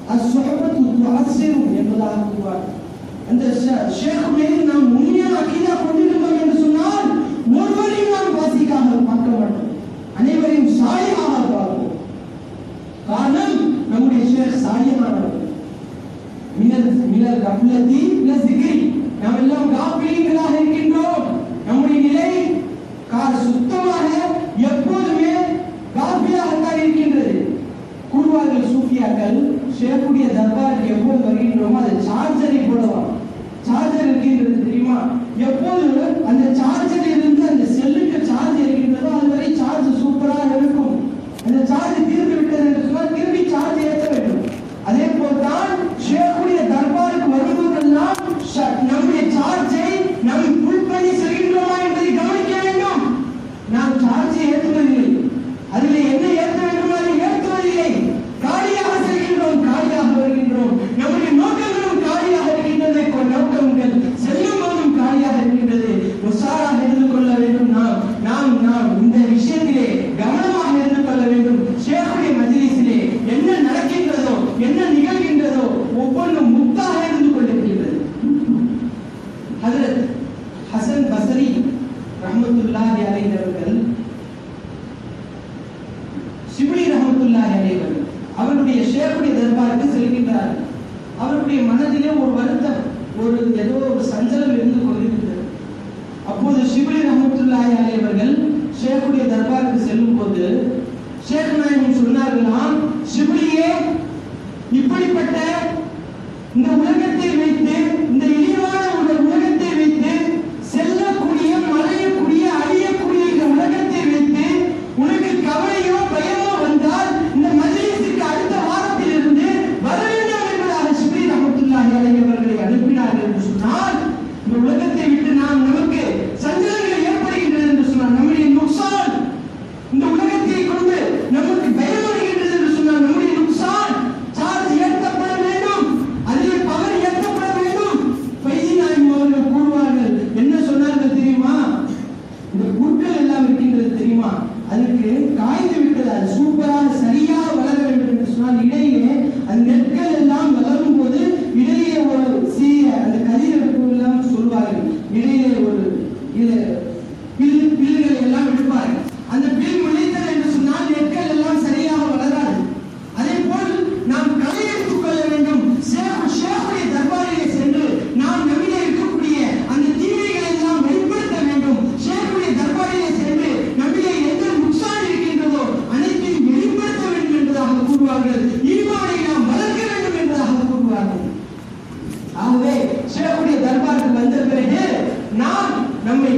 Speaker 1: அஸ்ஸஹபத்து துஅஸ்ஸிரு என்பதாக கூறுவார். அந்த ஷேக் மீது நாம் உண்மையான அகீதா கொண்டிருந்தோம் என்று சொன்னால் ஒருவரையும் நாம் வாசிக்காக பார்க்க மாட்டோம், அனைவரையும் சாலியாக பார்ப்போம். காரணம் நம்முடைய ஷேக் சாலியானவர். மினல் மினல் கப்லதி பிளஸ் திக்ரி, நாம் எல்லாம் காபிலீங்களாக இருக்கின்றோம். நம்முடைய நிலை கார் சுத்தமாக எப்போதுமே காபிலாகத்தான் இருக்கின்றது. கூறுவார்கள் சூஃபியாக்கள், ஷேக்குடைய தர்பாருக்கு எப்போது வருகின்றோமோ அது சார்ஜரை போடுவாங்க. சார்ஜர் இருக்கின்றது தெரியுமா? எப்போது அந்த சார்ஜரில் இருந்து அந்த செல்லுக்கு சார்ஜ் இருக்கின்றதோ அதுவரை சார்ஜ் சூப்பராக இருக்கும். அந்த சார்ஜ் தீர்ந்து விட்டது என்று சொன்னால் திரும்பி சார்ஜ் ஏற்ற வேண்டும். அதே போல்தான் ஷேக்குடைய தர்பாருக்கு வருவதெல்லாம் நம்முடைய சார்ஜை நாம் ஃபுல் பண்ணி செல்கின்றோமா என்பதை கவனிக்க வேண்டும். நாம் சார்ஜை ஏற்றுவதில்லை, அதில் என்ன ஏற்ற வேண்டும் அதை ஏற்றுவதில்லை. காலியாக செல்கின்றோம், காலியாக வருகின்றோம். நம்முடைய நோக்கங்களும் காலியாக இருக்கின்றது, நோக்கங்கள் செல்லும் போதும் காலியாக இருக்கின்றது. உஷாராக இருந்து கொள்ள வேண்டும். நாம் நாம் நாம் இந்த விஷயத்திலே கவனமாக இருந்து கொள்ள வேண்டும். ஷேக்குடைய மஜ்லிஸிலே என்ன நடக்கின்றதோ என்ன நிகழ்கின்றதோ ஒவ்வொன்றும் முத்தாக இருந்து கொண்டிருக்கின்றது. ஹஜ்ரத் ஹசன் பஸ்ரி ரஹ்மத்துல்லாஹி அலைஹி அவர்கள், ஷிப்லி ரஹ்மத்துல்லாஹி அலைஹி அவர்கள் அவருடைய ஷேக்குடைய தர்பாருக்கு செல்கின்றார். அவருடைய மனதிலே ஒரு வருத்தம், ஒரு ஏதோ ஒரு சஞ்சலம் இருந்து கொண்டிருக்கிறது. அப்போது ஷிப்லி ரஹ்மத்துல்லாஹி அலைஹி அவர்கள் ஷேக்குடைய தர்பாருக்கு செல்லும் போது ஷேக் நாயகம் சொன்னார்களாம், ஷிப்லியே, இப்படிப்பட்ட இந்த உலகத்தை வைத்து, இந்த இழிவான ஒரு உலகத்தை வைத்து, செல்லக்கூடிய மறையக்கூடிய அழியக்கூடிய இந்த உலகத்தை வைத்து உனக்கு கவலையோ பயமோ வந்தால் இந்த மஜ்லிஸுக்கு அடுத்த வாரத்தில் இருந்து வர வேண்டும் என்பதாக ஷிப்லி ரஹ்மத்துல்லாஹி அலைஹி அவர்களை அனுப்பினார்கள் என்று சொன்னால், இந்த உலகத்தை விட்டு நாம் நமக்கு சஞ்சலங்கள் ஏற்படுகின்றது என்று சொன்னால், நம்முடைய நுக்சான், இந்த உலகத்தை கொண்டு நமக்கு பயம் வருகின்றது என்று சொன்னால் நம்முடைய நுக்சான், சார்ஜ் ஏற்றப்பட வேண்டும், அதில் பவர் ஏற்றப்பட வேண்டும். ஃபைசினாயும் அவர்கள் கூறுவார்கள், என்ன சொன்னார்கள் தெரியுமா? இந்த புற்கள் எல்லாம் இருக்கின்றது தெரியுமா, அதுக்கு காய்ந்து விட்டது, அது சூப்பராக சரியாக வளர வேண்டும் என்று சொன்னால் இடையிலே அந்த நெற்கள் எல்லாம் வளரும் போது இடையே ஒரு சீய அந்த கதிரெடுப்பு எல்லாம் சொல்வார்கள், இடையிலே ஒரு பில்லு பில்லுகளை எல்லாம் எடுப்பார்கள். அந்த பில் முளைத்தது என்று சொன்னால் நெற்கள் எல்லாம் சரியாக வளராது. அதே போல் நாம் களை எடுத்துக் கொள்ள வேண்டும். ஷேக்குடைய தர்பாரிலே சென்று நாம் நம்மிலே இருக்கக்கூடிய அந்த தீமைகளை எல்லாம் வெளிப்படுத்த வேண்டும். ஷேக்குடைய தர்பாரிலே சென்று நம்மிலே எந்த நுக்சான் இருக்கின்றதோ அனைத்தையும் வெளிப்படுத்த வேண்டும் என்பதாக கூறுவார்கள். ஈமானை நாம் வளர்க்க வேண்டும் என்பதாக கூறுவார்கள். ஆகவே ஷேக்குடைய தர்பாருக்கு வந்த பிறகு நாம் நம்மை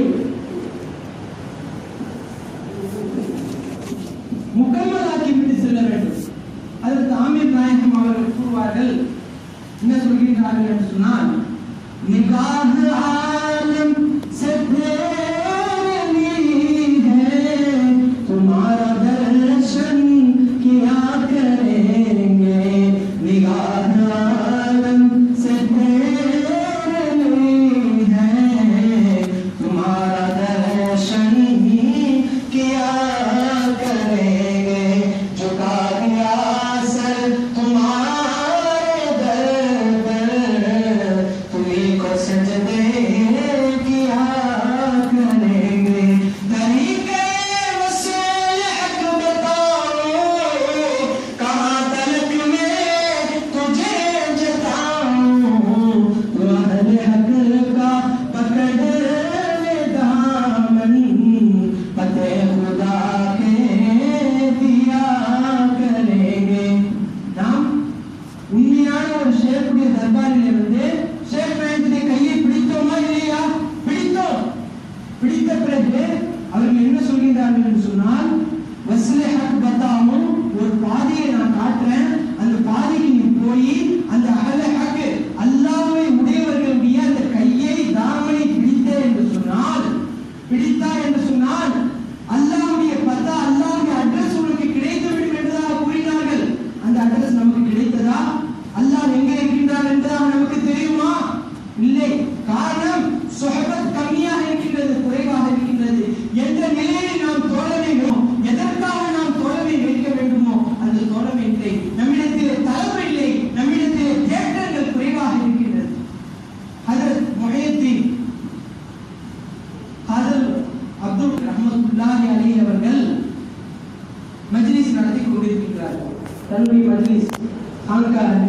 Speaker 1: முகம்மதாக்கி விட்டு செல்ல வேண்டும். அதற்கு ஆமீர் நாயகம் அவர்கள் கூறுவார்கள், என்ன சொல்கின்றார்கள் என்று சொன்னால், நிகாஹ் ஆலம் से प्रेमी है, तुम्हारा दर्शन किया करेंगे, निगाह आलम से प्रेमी है, तुम्हारा दर्शन किया करेंगे, झुका दिया सर तुम्हारे दर पर, तुम्हीं को सजदे किया करेंगे, तरीके वसूल हक बताओ, कहाँ तलक में तुझे जताऊं, तू अहले हक का पकड़ ले दामन, पते खुदा के दिया करेंगे. நாம் உண்மையான ஒரு ஷேக்குடைய தர்பாரில் இருந்து ஷேக் நாயகத்தின் கையை பிடித்தோமா இல்லையா? பிடித்தோம். பிடித்த பிறகு அவர்கள் என்ன சொல்கின்றார்கள் என்று சொன்னால், வஸ்லே ஹக் பத்தாவும், ஒரு பாதையை நான் காட்டுறேன், அந்த பாதைக்கு நீ போய் அந்த அகல ஹக் அல்லாஹ்வை உடையவர்களுடைய அந்த கையை தாமனை பிடித்த என்று சொன்னால், பிடித்தா என்று சொன்னால் அல்லாஹ்வுடைய பத்தா, அல்லாஹ்வுடைய அட்ரஸ் உனக்கு கிடைத்துவிடும் என்பதாக கூறினார்கள். அந்த அட்ரஸ் நமக்கு கிடைத்ததா? அல்லாஹ் எங்கே இருக்கின்றார் என்பதாக நமக்கு தெரியுமா? இல்லை. காரணம், சுஹபத் கம்மியாக இருக்கின்றது, குறைவாக இருக்கின்றது. எந்த நிலையில் நாம் தோழமை எதற்காக நாம் தோழமை வைக்க வேண்டுமோ அந்த தோழமை இல்லை. நம்மிடத்தில் தளர்வு இல்லை.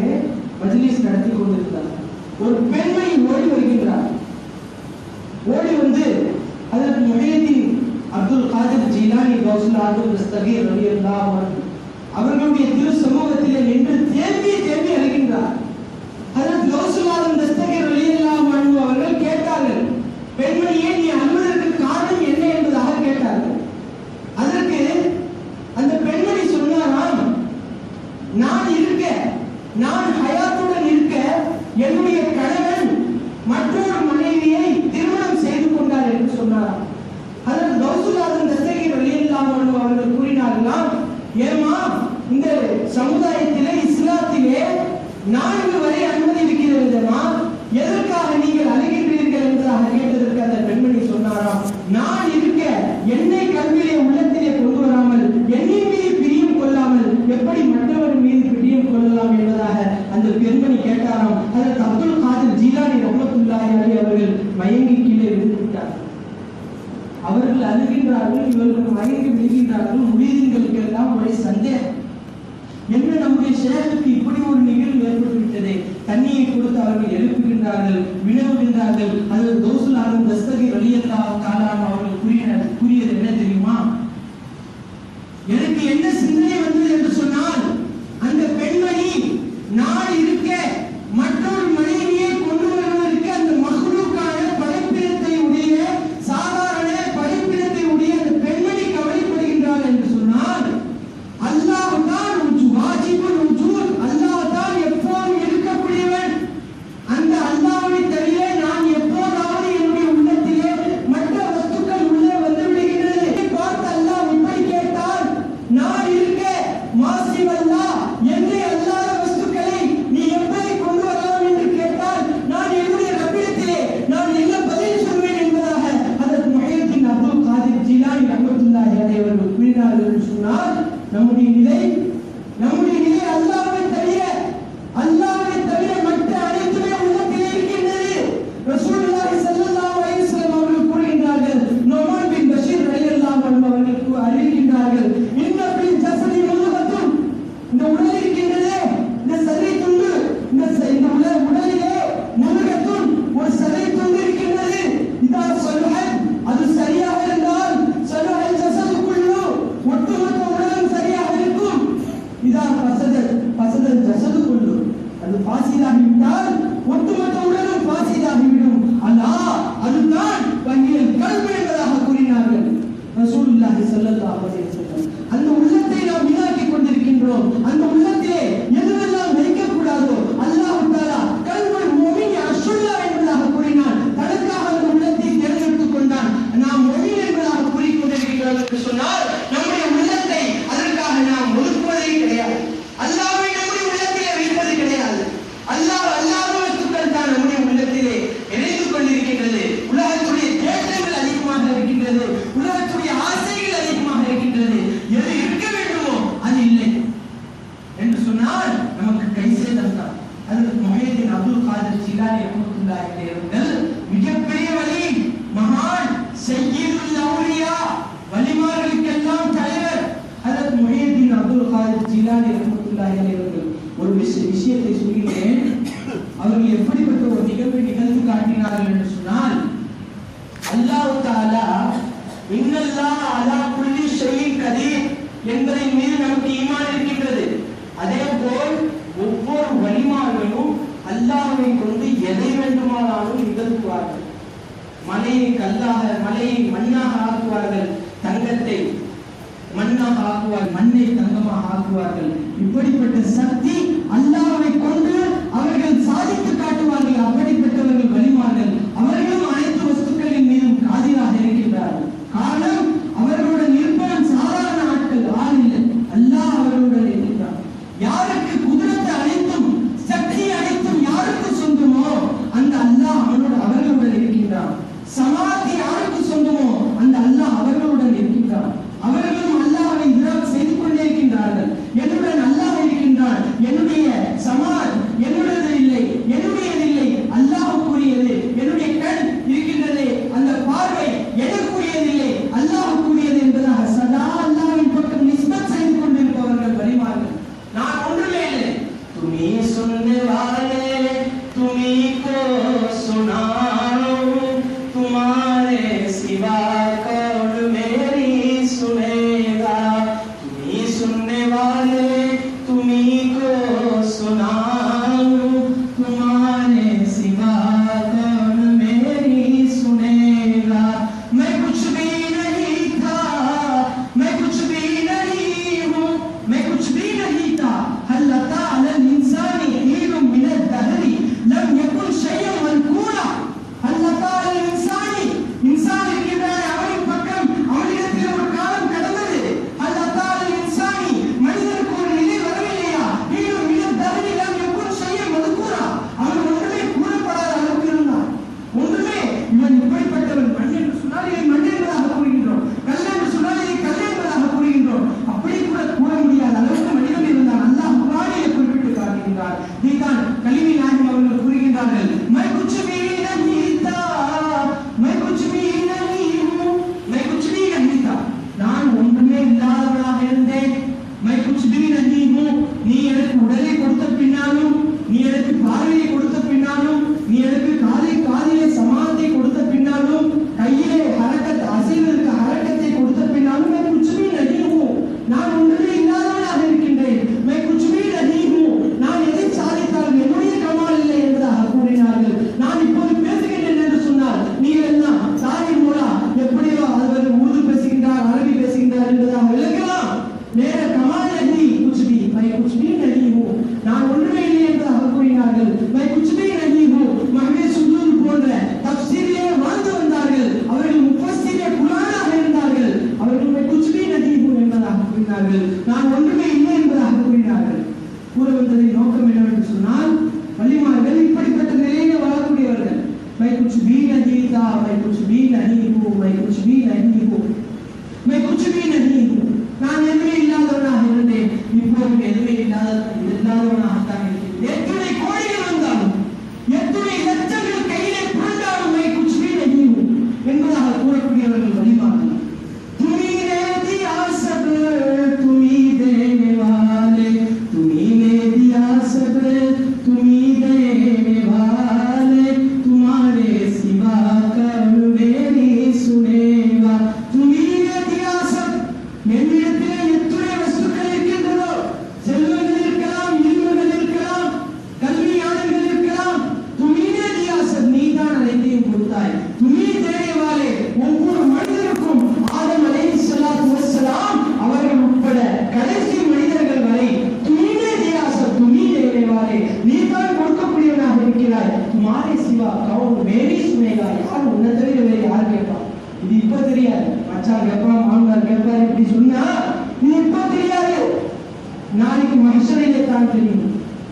Speaker 1: அரண்மனையிலே மஜ்லிஸ் நடத்தி கொண்டிருந்தார். ஒரு பெண்மணி ஓடி வருகின்றார். ஓடி வந்து ஹஜ்ரத் முஹையீன் அப்துல் காதிர் ஜீலானி கௌசுல் ஆதம் தஸ்தகீர் ரலியல்லாஹு அன்ஹு அவர்களுடைய திரு சமூகத்திலே நின்று தேம்பி தேம்பி அழுகின்றார். ஹஜ்ரத் கௌசுல் ஆதம் தஸ்தகீர் ரலியல்லாஹு அன்ஹு அவர்கள் கேட்டார்கள், பெண்மணியே நீ அழுவதற்கு காரணம் என்ன என்பதாக கேட்டார்கள். அதற்கு அந்த பெண்மணி சொன்னாராம், நான் இருக்க, நான் ஹயாத்துடன் இருக்க என்னுடைய கணவன் மற்றொரு மனைவியை திருமணம் செய்து கொண்டார் என்று சொன்னாராம். ஹஜ்ரத் கௌசுல் ஆதம் தஸ்தகீர் ரலியல்லாஹு அன்ஹு அவர்கள் கூறினார்களாம், ஏமா இந்த சமுதாயத்திலே இஸ்லாத்திலே நான்கு வரை அனுமதி இருக்கிறதுமா, எதற்காக நீங்கள் அழுகின்றீர்கள் என்பதாக கேட்டதற்கு அந்த பெண்மணி சொன்னாராம், நான் இருக்க என்னை கல்வியிலே உள்ளத்திலே கொண்டு வராமல் என்னின் மீது பிரியம் கொள்ளாமல் எப்படி மற்றவர் மீது பிரியம் கொள்ளலாம் என்பதாக அந்த பெண்மணி கேட்டாராம். அதற்கு அப்துல் காதிர் ஜீலானி ரஹ்மத்துல்லாஹி அலைஹி அவர்கள் மயங்கி கீழே விழுந்து விட்டார்கள். அவர்கள் அழுகின்றார்கள், இவர்கள் மயங்கி விழுகின்றார்கள். முரீதுங்களுக்கு எல்லாம் ஒரே சந்தேகம், என்ன நம்முடைய ஷேருக்கு இப்படி ஒரு நிகழ்வு ஏற்பட்டு விட்டதே. தண்ணியை கொடுத்து அவர்கள் எழுப்புகின்றார்கள், வினவுகின்றார்கள். அதில் கௌசுல் ஆதம் தஸ்தகீர் ரலியல்லாஹு தஆலா அவர்கள் கூறினார் கூறியது என்ன தெரியுமா? எனக்கு என்ன சிந்தனை வந்தது என்று சொன்னால், அந்த பெண்மணி நான் இருக்க மற்றொரு மனைவியை கொண்டு வருவதற்கு அந்த மஹ்லூக்கான படைப்பினத்தை உடைய சாதாரண படைப்பினத்தை உடைய அந்த பெண்மணி கவலைப்படுகின்றார் என்று சொன்னால், அல்லாஹ் தான் வாஜிபுல் வஜூத், அல்லாஹ் தான் எப்போதும் இருக்கக்கூடியவன். அந்த அல்லாஹ்வை தவிர நான் எப்போதாவது என்னுடைய உள்ளத்திலே மற்ற வஸ்துக்கள் உள்ளே வந்து விடுகிறது. பார்த்து அல்லாஹ் இப்படி கேட்டால், நான் இருக்க மாசிவல்லா என்னை அல்லாத வஸ்துக்களை நீ எப்படி கொண்டு வரலாம் என்று கேட்டால், நான் என்னுடைய ரப்பிடத்திலே நான் என்ன பதில் சொல்வேன் என்பதாக ஹஜ்ரத் முஹையீன் அப்துல் காதிர் ஜீலானி ரஹ்மத்துல்லாஹி அலைஹி அவர்கள் கூறினார்கள் என்று சொன்னால், நம்முடைய நிலை நம்முடைய நிலை அல்லாஹ்வை தவிர அல்லாஹ்வை தவிர மற்ற அனைத்துமே உள்ளத்திலே இருக்கின்றது. ரசூலுல்லாஹி ஸல்லல்லாஹு அலைஹி வஸல்லம் அவர்கள் கூறுகின்றார்கள், நுமான் பின் பஷீர் ரலியல்லாஹு அன்ஹு அவர்கள் அறிவிக்கின்றார்கள், இன்ன பில் ஜஸதி முதுகத்துன், இந்த உடல் இருக்கின்றதே, இந்த சதை துண்டு, இந்த இந்த உடல் உடலிலே முதுகத்துன் ஒரு சதை துண்டு இருக்கின்றது. இதா ஸலஹத், அது சரியாக இருந்தால் ஸலஹல் ஜஸது குல்லு, ஒட்டுமொத்த உடலும் சரியாக இருக்கும். இதா ஃபஸதத் ஃபஸதல் ஜஸது குல்லு, அது ஃபாஸிதாகிவிட்டால் ஒட்டுமொத்த உடலும் ஃபாஸிதாகிவிடும். அல்லாஹ் அதுதான் வஹியல் கல்பு என்பதாக கூறினார்கள் ரசூலுல்லாஹி ஸல்லல்லாஹு அலைஹி வஸல்லம். அந்த உள்ளத்தை நாம் வீணாக்கி கொண்டிருக்கின்றோம். அந்த உள்ளத்திலே எதுவெல்லாம் வைக்கக்கூடாதோ அல்லாஹ் தஆலா கல்புல் முஃமின் அஷ்ஷுல்லா என்பதாக கூறினான். தனக்காக அந்த உள்ளத்தை தேர்ந்தெடுத்துக் கொண்டான். நாம் முஃமின் என்பதாக கூறிக்கொண்டிருக்கிறோம் என்று சொன்னால், நம்முடைய உள்ளத்தை அதற்காக நாம் ஒதுக்குவதே கிடையாது. அல்லாஹ்வை நம்முடைய உள்ளத்திலே வைப்பது கிடையாது. அல்லாஹ் அல்லாஹ் வஸ்துக்கள் தான் நம்முடைய உள்ளத்திலே இணைந்து கொண்டிருக்கின்றது. உலகத்துடைய தேட்டங்கள் அதிகமாக இருக்கின்றது, உலகத்துடைய ஆசைகள் அதிகமாக இருக்கின்றது. எது இருக்க வேண்டுமோ அது இல்லை என்று சொன்னால் நமக்கு கை சேதம் தான். ஹஜ்ரத் முஹையீன் அப்துல் காதிர் ஜீலானி ரஹ்மத்துல்லாஹி அலைஹி அவர்கள் மிகப்பெரிய வலி, மகான், சய்யிதுல் அவுலியா, வலிமார்களுக்கெல்லாம் தலைவர் ஹஜ்ரத் முஹையீன் அப்துல் காதிர் ஜீலானி ரஹ்மத்துல்லாஹி அலைஹி அவர்கள் ஒரு விஷயத்தை சொல்கிறேன். அவர்கள் எப்படிப்பட்ட ஒரு நிகழ்வை நிகழ்ந்து காட்டினார்கள் என்று சொன்னால், அல்லாஹ் தஆலா இன்னல்லாஹ் அலா குல்லி ஷைஇன் கதீர் என்பதின் மீது நமக்கு ஈமான் இருக்கின்றது. அதே போல் ஒவ்வொரு வலிமார்களும் அல்லாஹ்வை கொண்டு எதை வேண்டுமானாலும் நிகழ்த்துவார்கள். மலையை கல்லாக, மலையை மண்ணாக ஆக்குவார்கள், தங்கத்தை மண்ணாக ஆக்குவார்கள், மண்ணை தங்கமாக ஆக்குவார்கள். இப்படிப்பட்ட சக்தி அல்லாஹ்வை கொண்டு அவர்கள் சாதித்து காட்டுவார்கள். அப்படிப்பட்டவர்கள் வலிமார்கள். அவர்களும் அனைத்து வஸ்துக்களின் மீதும் காதிராக இருக்கின்றார்கள். காரணம், அவர்களுடன் இருப்பவன் சாதாரண ஆட்கள், ஆள் இல்லை. அல்லாஹ் அவர்களுடன் இருக்கின்றான். யாருக்கு குதிரத்தை அனைத்தும் சக்தி அனைத்தும் யாருக்கு சொந்தமோ அந்த அல்லாஹ் அவனோட அவர்களுடன் இருக்கின்றான். சமாதி யாருக்கு சொந்தமோ அந்த அல்லாஹ் அவர்களுடன் இருக்கின்றான். அவர்களும் அல்லாஹ்வை தியானம் செய்து கொண்டே இருக்கின்றார்கள். என்னுடன் அல்லாஹ் இருக்கின்றான். என்னுடைய சமாத், सुनने वाले तुम्ही को सुनाऊं, तुम्हारे सिवा कौन मेरी सुनेगा। तुम्ही सुनने वाले तुम्ही को सुनाऊं, तुम्हारे सिवा कौन मेरी सुनेगा। मैं कुछ भी नहीं था, मैं कुछ भी नहीं हूँ, मैं कुछ भी नहीं था। हल अता अलल इंसानी हीनुम मिनद दहरी लम यकुन शैय्यन मज़कूरा। हल अता अलल इंसानी, इंसान இருக்கிறானே அவனின் பக்கம் அவனிடத்தில் ஒரு காலம் கடந்தது. ஹல் அता अलल इंसानी, மனிதனுக்கு ஒரு நிலை வரவில்லையா? हीनुम मिनद दहरी लम यकुन शैय्यन मज़कूरा, அவன் ஒன்றுமே கூறப்படாத அளவுக்கு இருந்தான். ஒன்றுமே இவன் இப்படிப்பட்டவன். மண் என்று சொன்னால் இதை மண் என்பதாக கூறுகின்றோம், கல் என்று சொன்னால் இதை கல் என்பதாக கூறுகின்றோம். அப்படி கூட கூற முடியாத அளவுக்கு மனிதன் இருந்தான். அல்லாஹ் குர்ஆனிலே குறிப்பிட்டு காட்டுகின்றார். இதைத்தான் கலிமி நாயகம் அவர்கள் கூறுகின்றார்கள். मैं कुछ भी नहीं था, मैं कुछ भी नहीं हूँ, मैं कुछ भी नहीं था. நான் ஒன்றுமே இல்லாதவனாக இருந்தேன். मैं कुछ भी नहीं हूँ. நீ எனக்கு உடலை கொடுத்த பின்னாலும், நீ எனக்கு பார்வையை கொடுத்த பின்னாலும், நீ எனக்கு காதை காதிலே சமானத்தை கொடுத்த பின்னாலும், கையிலே ஹரக்கத் அசைவதற்கு ஹரக்கத்தை கொடுத்த பின்னாலும் मैं कुछ भी नहीं हूँ. நான் ஒன்றுமே இல்லாதவனாக இருக்கின்றேன். मैं कुछ भी नहीं हूँ. நான் எதை சாதித்தாலும் என்னுடைய கமால் இல்லை என்பதாக கூறினார்கள். நான் இப்போது பேசுகின்றேன் என்று சொன்னால் நீங்கள் எல்லாம் தாய் மூலா எப்படியோ அவர் உருது பேசுகின்றார், அரபி பேசுகின்றார் என்பதாக விளக்கலாம். நேர கமால் नहीं कुछ भी, मैं कुछ भी नहीं हूँ. நான் ஒன்றுமே இல்லை என்பதாக கூறினார்கள். मैं कुछ भी नहीं हूँ. மஹ்மே சுஜூத் போன்ற தஃப்சீரிலே வாழ்ந்து வந்தார்கள். அவர்கள் முஃபஸ்ஸிரே குர்ஆனாக இருந்தார்கள். அவர்கள் मैं कुछ भी नहीं हूँ என்பதாக கூறினார்கள். நான் ஒன்றுமே இல்லை என்பதாக கூறினார்கள். கூற வந்ததை நோக்கம் என்னவென்று சொன்னால், வலிமார்கள் இப்படிப்பட்ட நிலையிலே வாழக்கூடியவர்கள். मैं कुछ भी नहीं था, मैं कुछ भी नहीं हूँ, मैं कुछ भी नहीं हूँ, मैं कुछ भी नहीं हूँ. நான் எதுவுமே இல்லாதவனாக இருந்தேன். இப்போது எதுவுமே இல்லாத இல்லாதவனாகத்தான் இருக்கிறேன். எத்தனை கோடிகள் வந்தாலும், எத்தனை லட்சங்கள் கையிலே புரண்டாலும் मैं कुछ भी नहीं हूँ என்பதாக கூறக்கூடியவர்கள் வலிமார்கள். तुम्हीने दिया सब, तुम्ही देने वाले, तुम्हीने दिया सब, तुम्ही देने वाले, तुम्हारे सिवा कौन मेरी सुनेगा। तुम्हीने दिया सब, என்னிடத்திலே எத்தனை வஸ்துக்கள் இருக்கின்றதோ, செல்வங்கள் இருக்கலாம், இல்முகள் இருக்கலாம், கல்வி ஞானங்கள் இருக்கலாம். तुम्हीने दिया सब, நீதான் அனைத்தையும் கொடுத்தாய். तुम्ही देने वाले, ஒவ்வொரு மனிதனுக்கும் ஆதம் அலைஹிஸ்ஸலாத்து வஸ்ஸலாம் அவர்கள் உட்பட கடைசி மனிதர்கள் வரை तुम्हीने दिया सब, तुम्ही देने वाले, நீதான் கொடுக்கக்கூடியவனாக இருக்கிறாய். तुम्हारे सिवा कौन मेरी सुनेगा, யார் உன்னை தவிர வேறு யார் கேட்பான்? இது இப்ப தெரியாது. மச்சான் கேட்பான், மாமனார் கேட்பார், இப்படி சொன்னா இது இப்ப தெரியாது. நாளைக்கு மஹ்ஷரிலே தான் தெரியும்.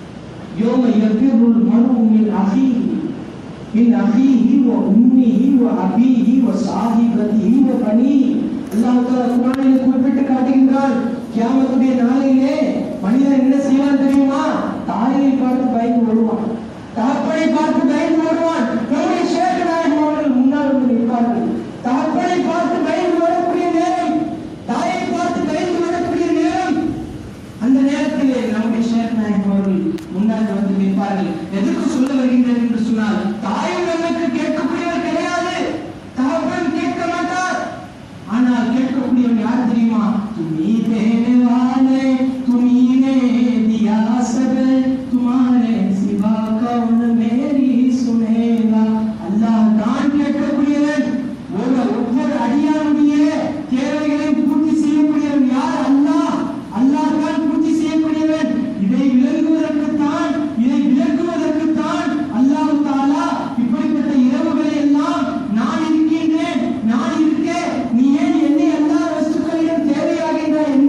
Speaker 1: யௌம யஃபிருல் மர்உ மின் அஹீஹி மின் அஹீஹி வ உம்மிஹி வ அபீஹி வ ஸாஹிபதிஹி வ பனீஹி. அல்லாஹ் தஆலா குர்ஆனிலே குறிப்பிட்டு காட்டுகின்றார். கியாமத்துடைய நாளிலே மனிதன் என்ன செய்வான் தெரியுமா? தாயை பார்த்து பயந்து ஓடுவான், தகப்பனை பார்த்து பயந்து ஓடுவான். நம்முடைய ஷேக் நாயகம் அவர்கள் முன்னால் வந்து நிற்பார்கள். தகப்பனை பார்த்து பயந்து ஓடக்கூடிய நேரம், தாயை பார்த்து பயந்து ஓடக்கூடிய நேரம், அந்த நேரத்திலே நம்முடைய ஷேக் நாயகம் அவர்கள் முன்னால் வந்து நிற்பார்கள். எதற்கு சொல்ல வருகின்றனர் என்று சொன்னால், தாயும் நமக்கு கேட்கக்கூடியவர் கிடையாது, தகப்பன் கேட்க மாட்டார். ஆனால் கேட்கக்கூடியவன் யார் தெரியுமா? तुम्ही देने वाले, तुम्हीने दिया सब, तुम्हारे सिवा कौन मेरी सुनेगा. அல்லாஹ் தான் கேட்கக்கூடியவன். ஒவ்வொரு அடியாருடைய தேவைகளை பூர்த்தி செய்யக்கூடியவன் யார்? அல்லாஹ். அல்லாஹ் தான் பூர்த்தி செய்யக்கூடியவன். இதை விளங்குவதற்குத்தான், இதை விளக்குவதற்குத்தான் அல்லாஹ் தஆலா இப்படிப்பட்ட இரவுகளை எல்லாம் நான் இருக்கின்றேன், நான் இருக்கேன், நீ ஏன் என்னை எல்லா வஸ்துக்களிலும் தேவையாகின்றாய்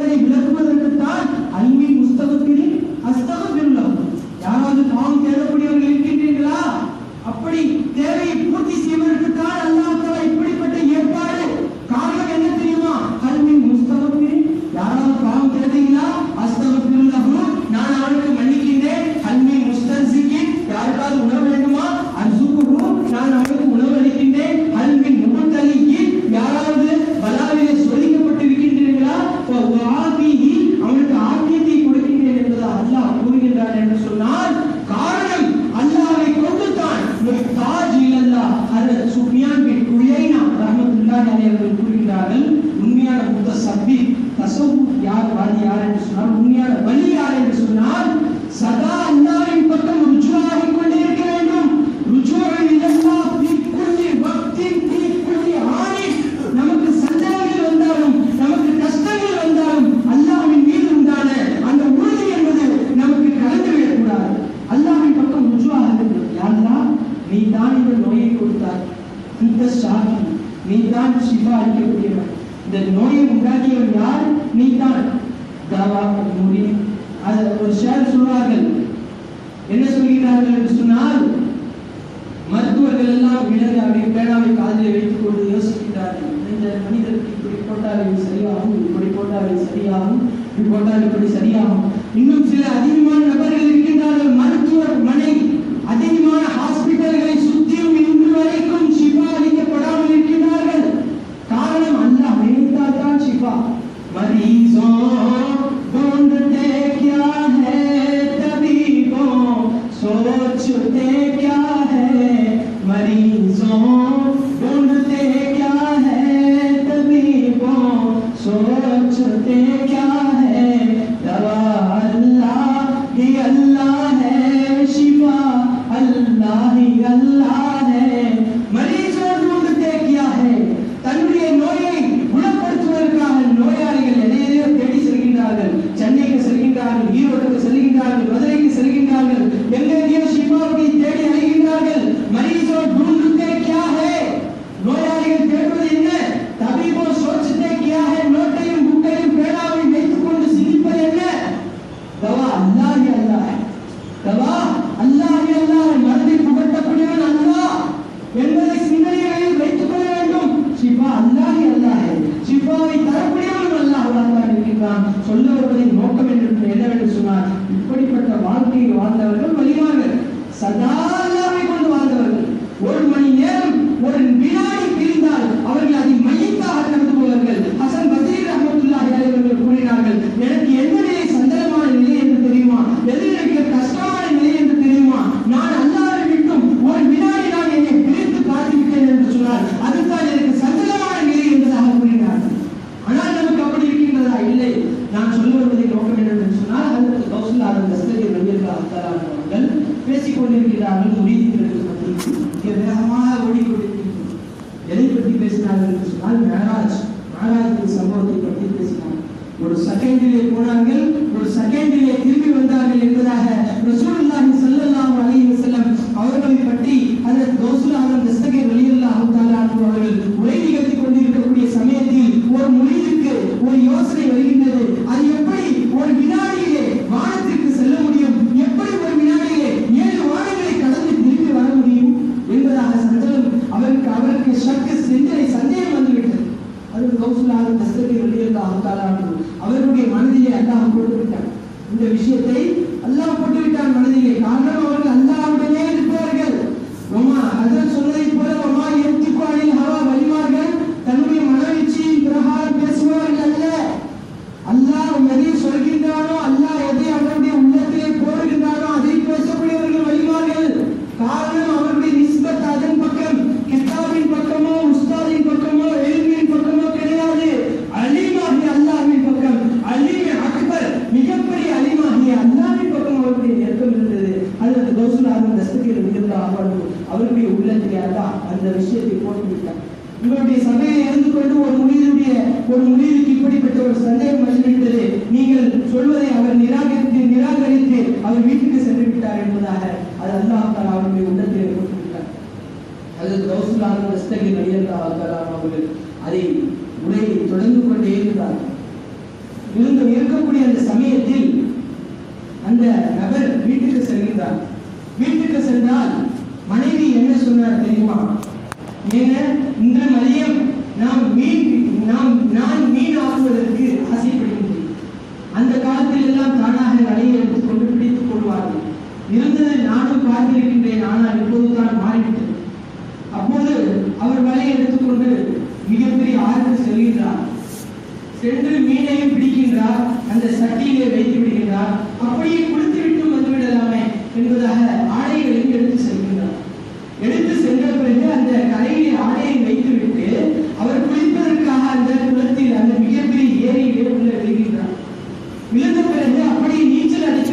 Speaker 1: யார் வாதி யார் என்று சொன்னால், உண்மையான வலி யார் என்று சொன்னால், சதா அல்லாஹ்வின் பக்கம் ருஜுவாகிக் கொண்டே இருக்க வேண்டும். ருஜுஉ இலல்லாஹ் ஃபீ குல்லி வக்தின் ஃபீ குல்லி ஆனின். நமக்கு சஞ்சலங்கள் வந்தாலும், நமக்கு கஷ்டங்கள் வந்தாலும், அல்லாஹ்வின் மீது உண்டான அந்த உறுதி என்பது நமக்கு கலந்து விடக்கூடாது. அல்லாஹ்வின் பக்கம் ருஜுவாக வேண்டும். யா அல்லாஹ், நீ தான் இந்த நோயை கொடுத்தாய், இந்த ஷாஃபி, நீ தான் ஷிஃபா அளிக்கக்கூடியவன். இந்த நோயை உண்டாக்கியவன் யார்? நீ தான். தாவா முடி அது ஒரு ஷேர் சொல்வார்கள். என்ன சொல்கிறார்கள் என்று சொன்னால், மருத்துவர்கள் எல்லாம் விலங்கு அப்படி பேனாவை காதில் வைத்துக் கொண்டு யோசிக்கிறார்கள். இந்த மனிதருக்கு இப்படி போட்டால் இது சரியாகும், இப்படி போட்டால் இது சரியாகும், இப்படி போட்டால் இப்படி சரியாகும். இன்னும் சில அதிகமான நபர்கள் இருக்கின்றார்கள், மருத்துவமனை அதிகமான ஹாஸ்பிட்டல்களை சுற்றியும் இன்று வரைக்கும் ஷிஃபா அளிக்கப்படாமல் இருக்கின்றார்கள். காரணம் அல்லாஹ் நினைத்தால் தான் ஷிஃபா. மரீஸோ ढूंढते क्या है तबीबों, सोचते क्या है मरीजों, ढूंढते क्या है तबीबों, सोचते क्या है दवा अल्लाह ही अल्लाह है, शिफा अल्लाह ही अल्लाह है. मरीजों ढूंढते क्या है, தன்னுடைய நோயை குணப்படுத்துவதற்காக நோயாளிகள் எதையோ தேடி செல்கின்றார்கள். சென்னைக்கு செல்கின்றார்கள், ஈரோட்டுக்கு செல்கின்றார்கள், மதுரைக்கு செல்கின்றார்கள், எங்கெங்கேயோ ஷிஃபாவை தேடி அலைகின்றார்கள். மரீஸோ ढूंढते क्या है, நோயாளிகள் தேடுவது என்ன? தபீபோ சோச்சते क्या है, நோட்டையும் புக்கையும் பேனாவையும் வைத்துக் கொண்டு சிந்திப்பது என்ன? தவா அல்லாஹ் ஹி அல்லாஹ், தவா அல்லாஹ் ஹி அல்லாஹ், மனதை புகட்டக்கூடியவன் அல்லாஹ் என்பதை சிந்தனைகளில் வைத்துக் கொள்ள வேண்டும். ஷிஃபா அல்லாஹ் ஹி அல்லாஹ், ஷிஃபாவை தரக்கூடியவன் அல்லாஹ் தான் இருக்கின்றான். சொல்ல வருவதின் நோக்கம் என்று என்னவென்று சொன்னார், இப்படிப்பட்ட வாழ்க்கையை வாழ்ந்தவர்கள் வலிமார்கள், சதா அல்லாஹ்வை கொண்டு வாழ்ந்தவர்கள். ஒரு மணி நேரம் ஒரு வினாடி பிரிந்தால் அவர்கள் அதை மையத்தாக நடந்து போவார்கள். ஹசன் பஸ்ரி ரஹ்மத்துல்லாஹி அலைஹி அவர்கள் கூறினார்கள், எனக்கு எந்த நிலை சந்தனமான நிலை என்று தெரியுமா, எது எனக்கு கஷ்டமான நிலை என்று தெரியுமா, நான் அல்லாஹ்வை விட்டும் ஒரு வினாடி நான் என்னை பிரித்து பார்த்து விட்டேன் என்று சொன்னார். அதுதான் எனக்கு சந்தனமான நிலை என்பதாக கூறினார்கள். ஆனால் நமக்கு அப்படி இருக்கின்றதா? இல்லை. நான் சொல்ல வருவதை நோக்கம் என்னவென்று சொன்னால், ஹஜ்ரத் கௌசுல் ஆலம் தஸ்தகி ரலியல்லாஹு தஆலா அவர்கள் பேசிக் கொண்டிருக்கிறார்கள். முரீதிகளுக்கு மத்தியில் வேகமாக ஓடிக்கொண்டிருக்கிறார்கள். எதை பற்றி பேசினார்கள் என்று சொன்னால், மேராஜ் மேராஜ் சம்பவத்தை பற்றி பேசினார்கள். ஒரு செகண்டிலே போனார்கள், ஒரு செகண்டிலே திரும்பி வந்தார்கள் என்பதாக ரசூலுல்லாஹி ஸல்லல்லாஹு அலைஹி வஸல்லம் அவர்களை பற்றி ஹஜ்ரத் கௌசுல் ஆலம் தஸ்தகி ரலியல்லாஹு தஆலா அவர்கள் உரை நிகழ்த்திக் கொண்டிருக்கக்கூடிய சமயத்தில் ஒரு முரீதுக்கு ஒரு யோசனை வருகின்றது. அது எப்படி ஒரு வினாடியிலே வானத்திற்கு செல்ல முடியும், எப்படி ஒரு வினாடியிலே ஏழு வானங்களை கடந்து திரும்பி வர முடியும் என்பதாக சந்தலம் அவருக்கு அவருக்கு சக்கு சிந்தனை சந்தேகம் வந்துவிட்டது. அது கௌசுல் ஆலம் தஸ்தகி ரலியல்லாஹு தஆலா அவருடைய மனதிலே அல்லாஹ் போட்டு விட்டார். இந்த விஷயத்தை அல்லாஹ் போட்டு விட்டார் மனதிலே. காரணம், அவர்கள் அல்லாஹ்வுடனே இருப்பார்கள். ஒமா ஹஜ்ரத் சொன்னதை போல ஒமா யன்திகு அனில் ஹவா, வலிமார்கள் தன்னுடைய மனவிச்சியின் பிரகாரம் பேசுவார்கள் அல்ல. அல்லாஹ் எதை சொல்கின்றானோ, அல்லாஹ் எதை அவருடைய உள்ளத்திலே போடுகின்றானோ அதை பேசக்கூடியவர்கள் வலிமார்கள். காரணம், அவருடைய நிஸ்பத் அதன் பக்கம், கிதாபின் பக்கமோ உஸ்தாதின் பக்கமோ இல்மின் பக்கமோ கிடையாது. அலிமாகி அல்லாஹ்வின் பக்கம், அலிம் அக்பர் மிகப்பெரிய அலிமாகிய அல்லாஹ்வின் பக்கம் அவருடைய நெருக்கம் இருந்தது. ஹஜ்ரத் கௌசுல் ஆலம் தஸ்தகி ரலியல்லாஹு அன்ஹு அவருடைய உள்ளத்திலே அல்லாஹ் அந்த விஷயத்தை போட்டு விட்டார். உங்களுடைய சபையை இருந்து கொண்டு ஒரு முரீதுடைய ஒரு முரீதுக்கு இப்படிப்பட்ட ஒரு சந்தேகம் வந்துவிட்டது, நீங்கள் சொல்வதை அவர் நிராகரித்து நிராகரித்து அவர் வீட்டுக்கு சென்று விட்டார் என்பதாக அது அல்லாஹ் தஆலா அவருடைய உள்ளத்திலே போட்டு விட்டார். ஹஜ்ரத் கௌசுல் ஆலம் தஸ்தகி ரலியல்லாஹு தஆலா அவர்கள் அதை உரையை தொடர்ந்து கொண்டே இருந்தார். இருந்து இருக்கக்கூடிய அந்த சமயத்தில் அந்த நபர் வீட்டுக்கு செல்கிறார். வீட்டுக்கு சென்றால் மனைவி என்ன சொன்னார் தெரியுமா? ஏங்க, இன்று மதியம் நாம் மீன் நாம் நான் மீன் ஆக்குவதற்கு ஆசைப்படுகின்றேன். அந்த காலத்தில் எல்லாம் தானாக வலையை எடுத்துக் கொண்டு பிடித்துக் கொள்வார்கள். இருந்தது நானும் பார்த்திருக்கின்றேன், ஆனால் இப்போதுதான் மாறிவிட்டது. அப்போது அவர் வலையை எடுத்துக்கொண்டு மிகப்பெரிய ஆறுக்கு செல்கின்றார். சென்று மீனையும் பிடிக்கின்றார், அந்த சட்டியிலே வைத்து விடுகின்றார். அப்படியே குளித்து விட்டு வந்துவிடலாமே என்பதாக ஆடைகளையும் எடுத்து செல்கின்றார். எடுத்து சென்ற பிறகு அந்த கரையிலே ஆடையை வைத்து விட்டு அவர் குளிப்பதற்காக அந்த குளத்தில் அந்த மிகப்பெரிய ஏரியிலே உள்ள விழுகின்றார்.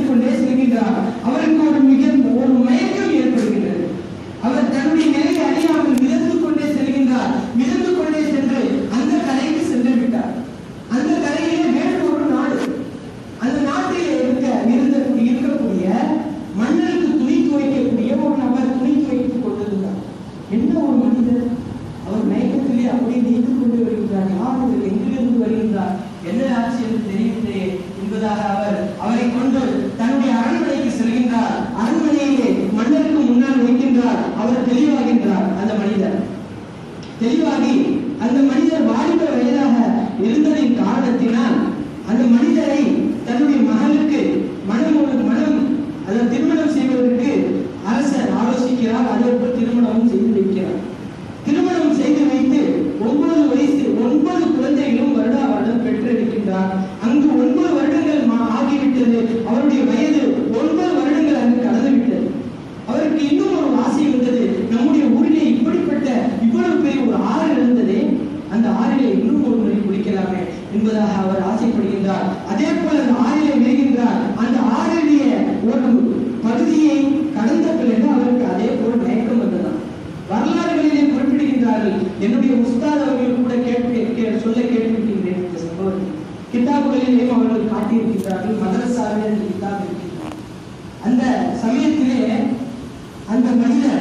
Speaker 1: கொண்டே செல்கின்றார். அவருக்கு ஒரு மிக ஒரு மயக்கம் ஏற்படுகின்றது. அவர் தன்னுடைய நிலையை அறியாமல் மிதந்து கொண்டே செல்கின்றார். மிதந்து கொண்டே சென்று அந்த கரைக்கு சென்று விட்டார். அந்த கரையிலே வேறு ஒரு நாடு, அந்த நாட்டிலே இருக்க இருந்த இருக்கக்கூடிய மன்னருக்கு துணி துவைக்கக்கூடிய ஒரு நபர் துணி துவைத்துக் கொண்டிருந்தார். என்ன ஒரு மனிதர், அவர் மயக்கத்திலே அப்படியே நீந்து கொண்டு வருகின்றார். யார் அவர், எங்கிருந்து வருகின்றார், என்ன ஆட்சி என்று தெரியவில்லையே என்பதாக அவர் அவரை கொண்டு தன்னுடைய அரண்மனைக்கு செல்கின்றார். அரண்மனையிலே மன்னருக்கு முன்னால் வைக்கின்றார். அவர் தெளிவாகின்றார். அந்த மனிதர் தெளிவாகி அந்த மனிதர் வாலிப வயதாக இருந்ததின் காரணத்தினால் அந்த மனிதரை தன்னுடைய மகளுக்கு மனம் மனம் அதை திருமணம் செய்வதற்கு அரசர் ஆலோசிக்கிறார். அதே போல் திருமணமும் செய்து வைக்கிறார். திருமணம் செய்து வைத்து ஒன்பது வயசு ஒன்பது குழந்தைகளும் வருடா வருடம் பெற்றெடுக்கின்றார். அங்கு ஒன்பது வருடங்கள் ஆகிவிட்டது. அவருடைய வயது ஒன்பது வருடங்கள் அங்கு கடந்துவிட்டது. அவருக்கு இன்னும் ஒரு ஆசை இருந்தது. நம்முடைய ஊரிலே இப்படிப்பட்ட இவ்வளவு பெரிய ஒரு ஆறு இருந்ததே, அந்த ஆறிலே இன்னும் ஒரு முறை குடிக்கலாமே என்பதாக அவர் ஆசைப்படுகின்றார். அதே போல அந்த ஆறிலே விளைகின்றார். அந்த ஆறிலே ஒரு பகுதியை கடந்த பிறகு அவருக்கு அதே போல் மயக்கம் வந்ததான். வரலாறுகளிலே குறிப்பிடுகின்றார்கள். என்னுடைய உஸ்தாத் அவர்கள் கூட கேட்டு சொல்ல கேட்டிருக்கின்றேன் இந்த சம்பவத்தை. கிதாபுகளிலேயும் அவர்கள் காட்டியிருக்கின்றார்கள். மதரசாவிலே அந்த கிதாப் இருக்கின்றார். அந்த சமயத்திலே அந்த மனிதர்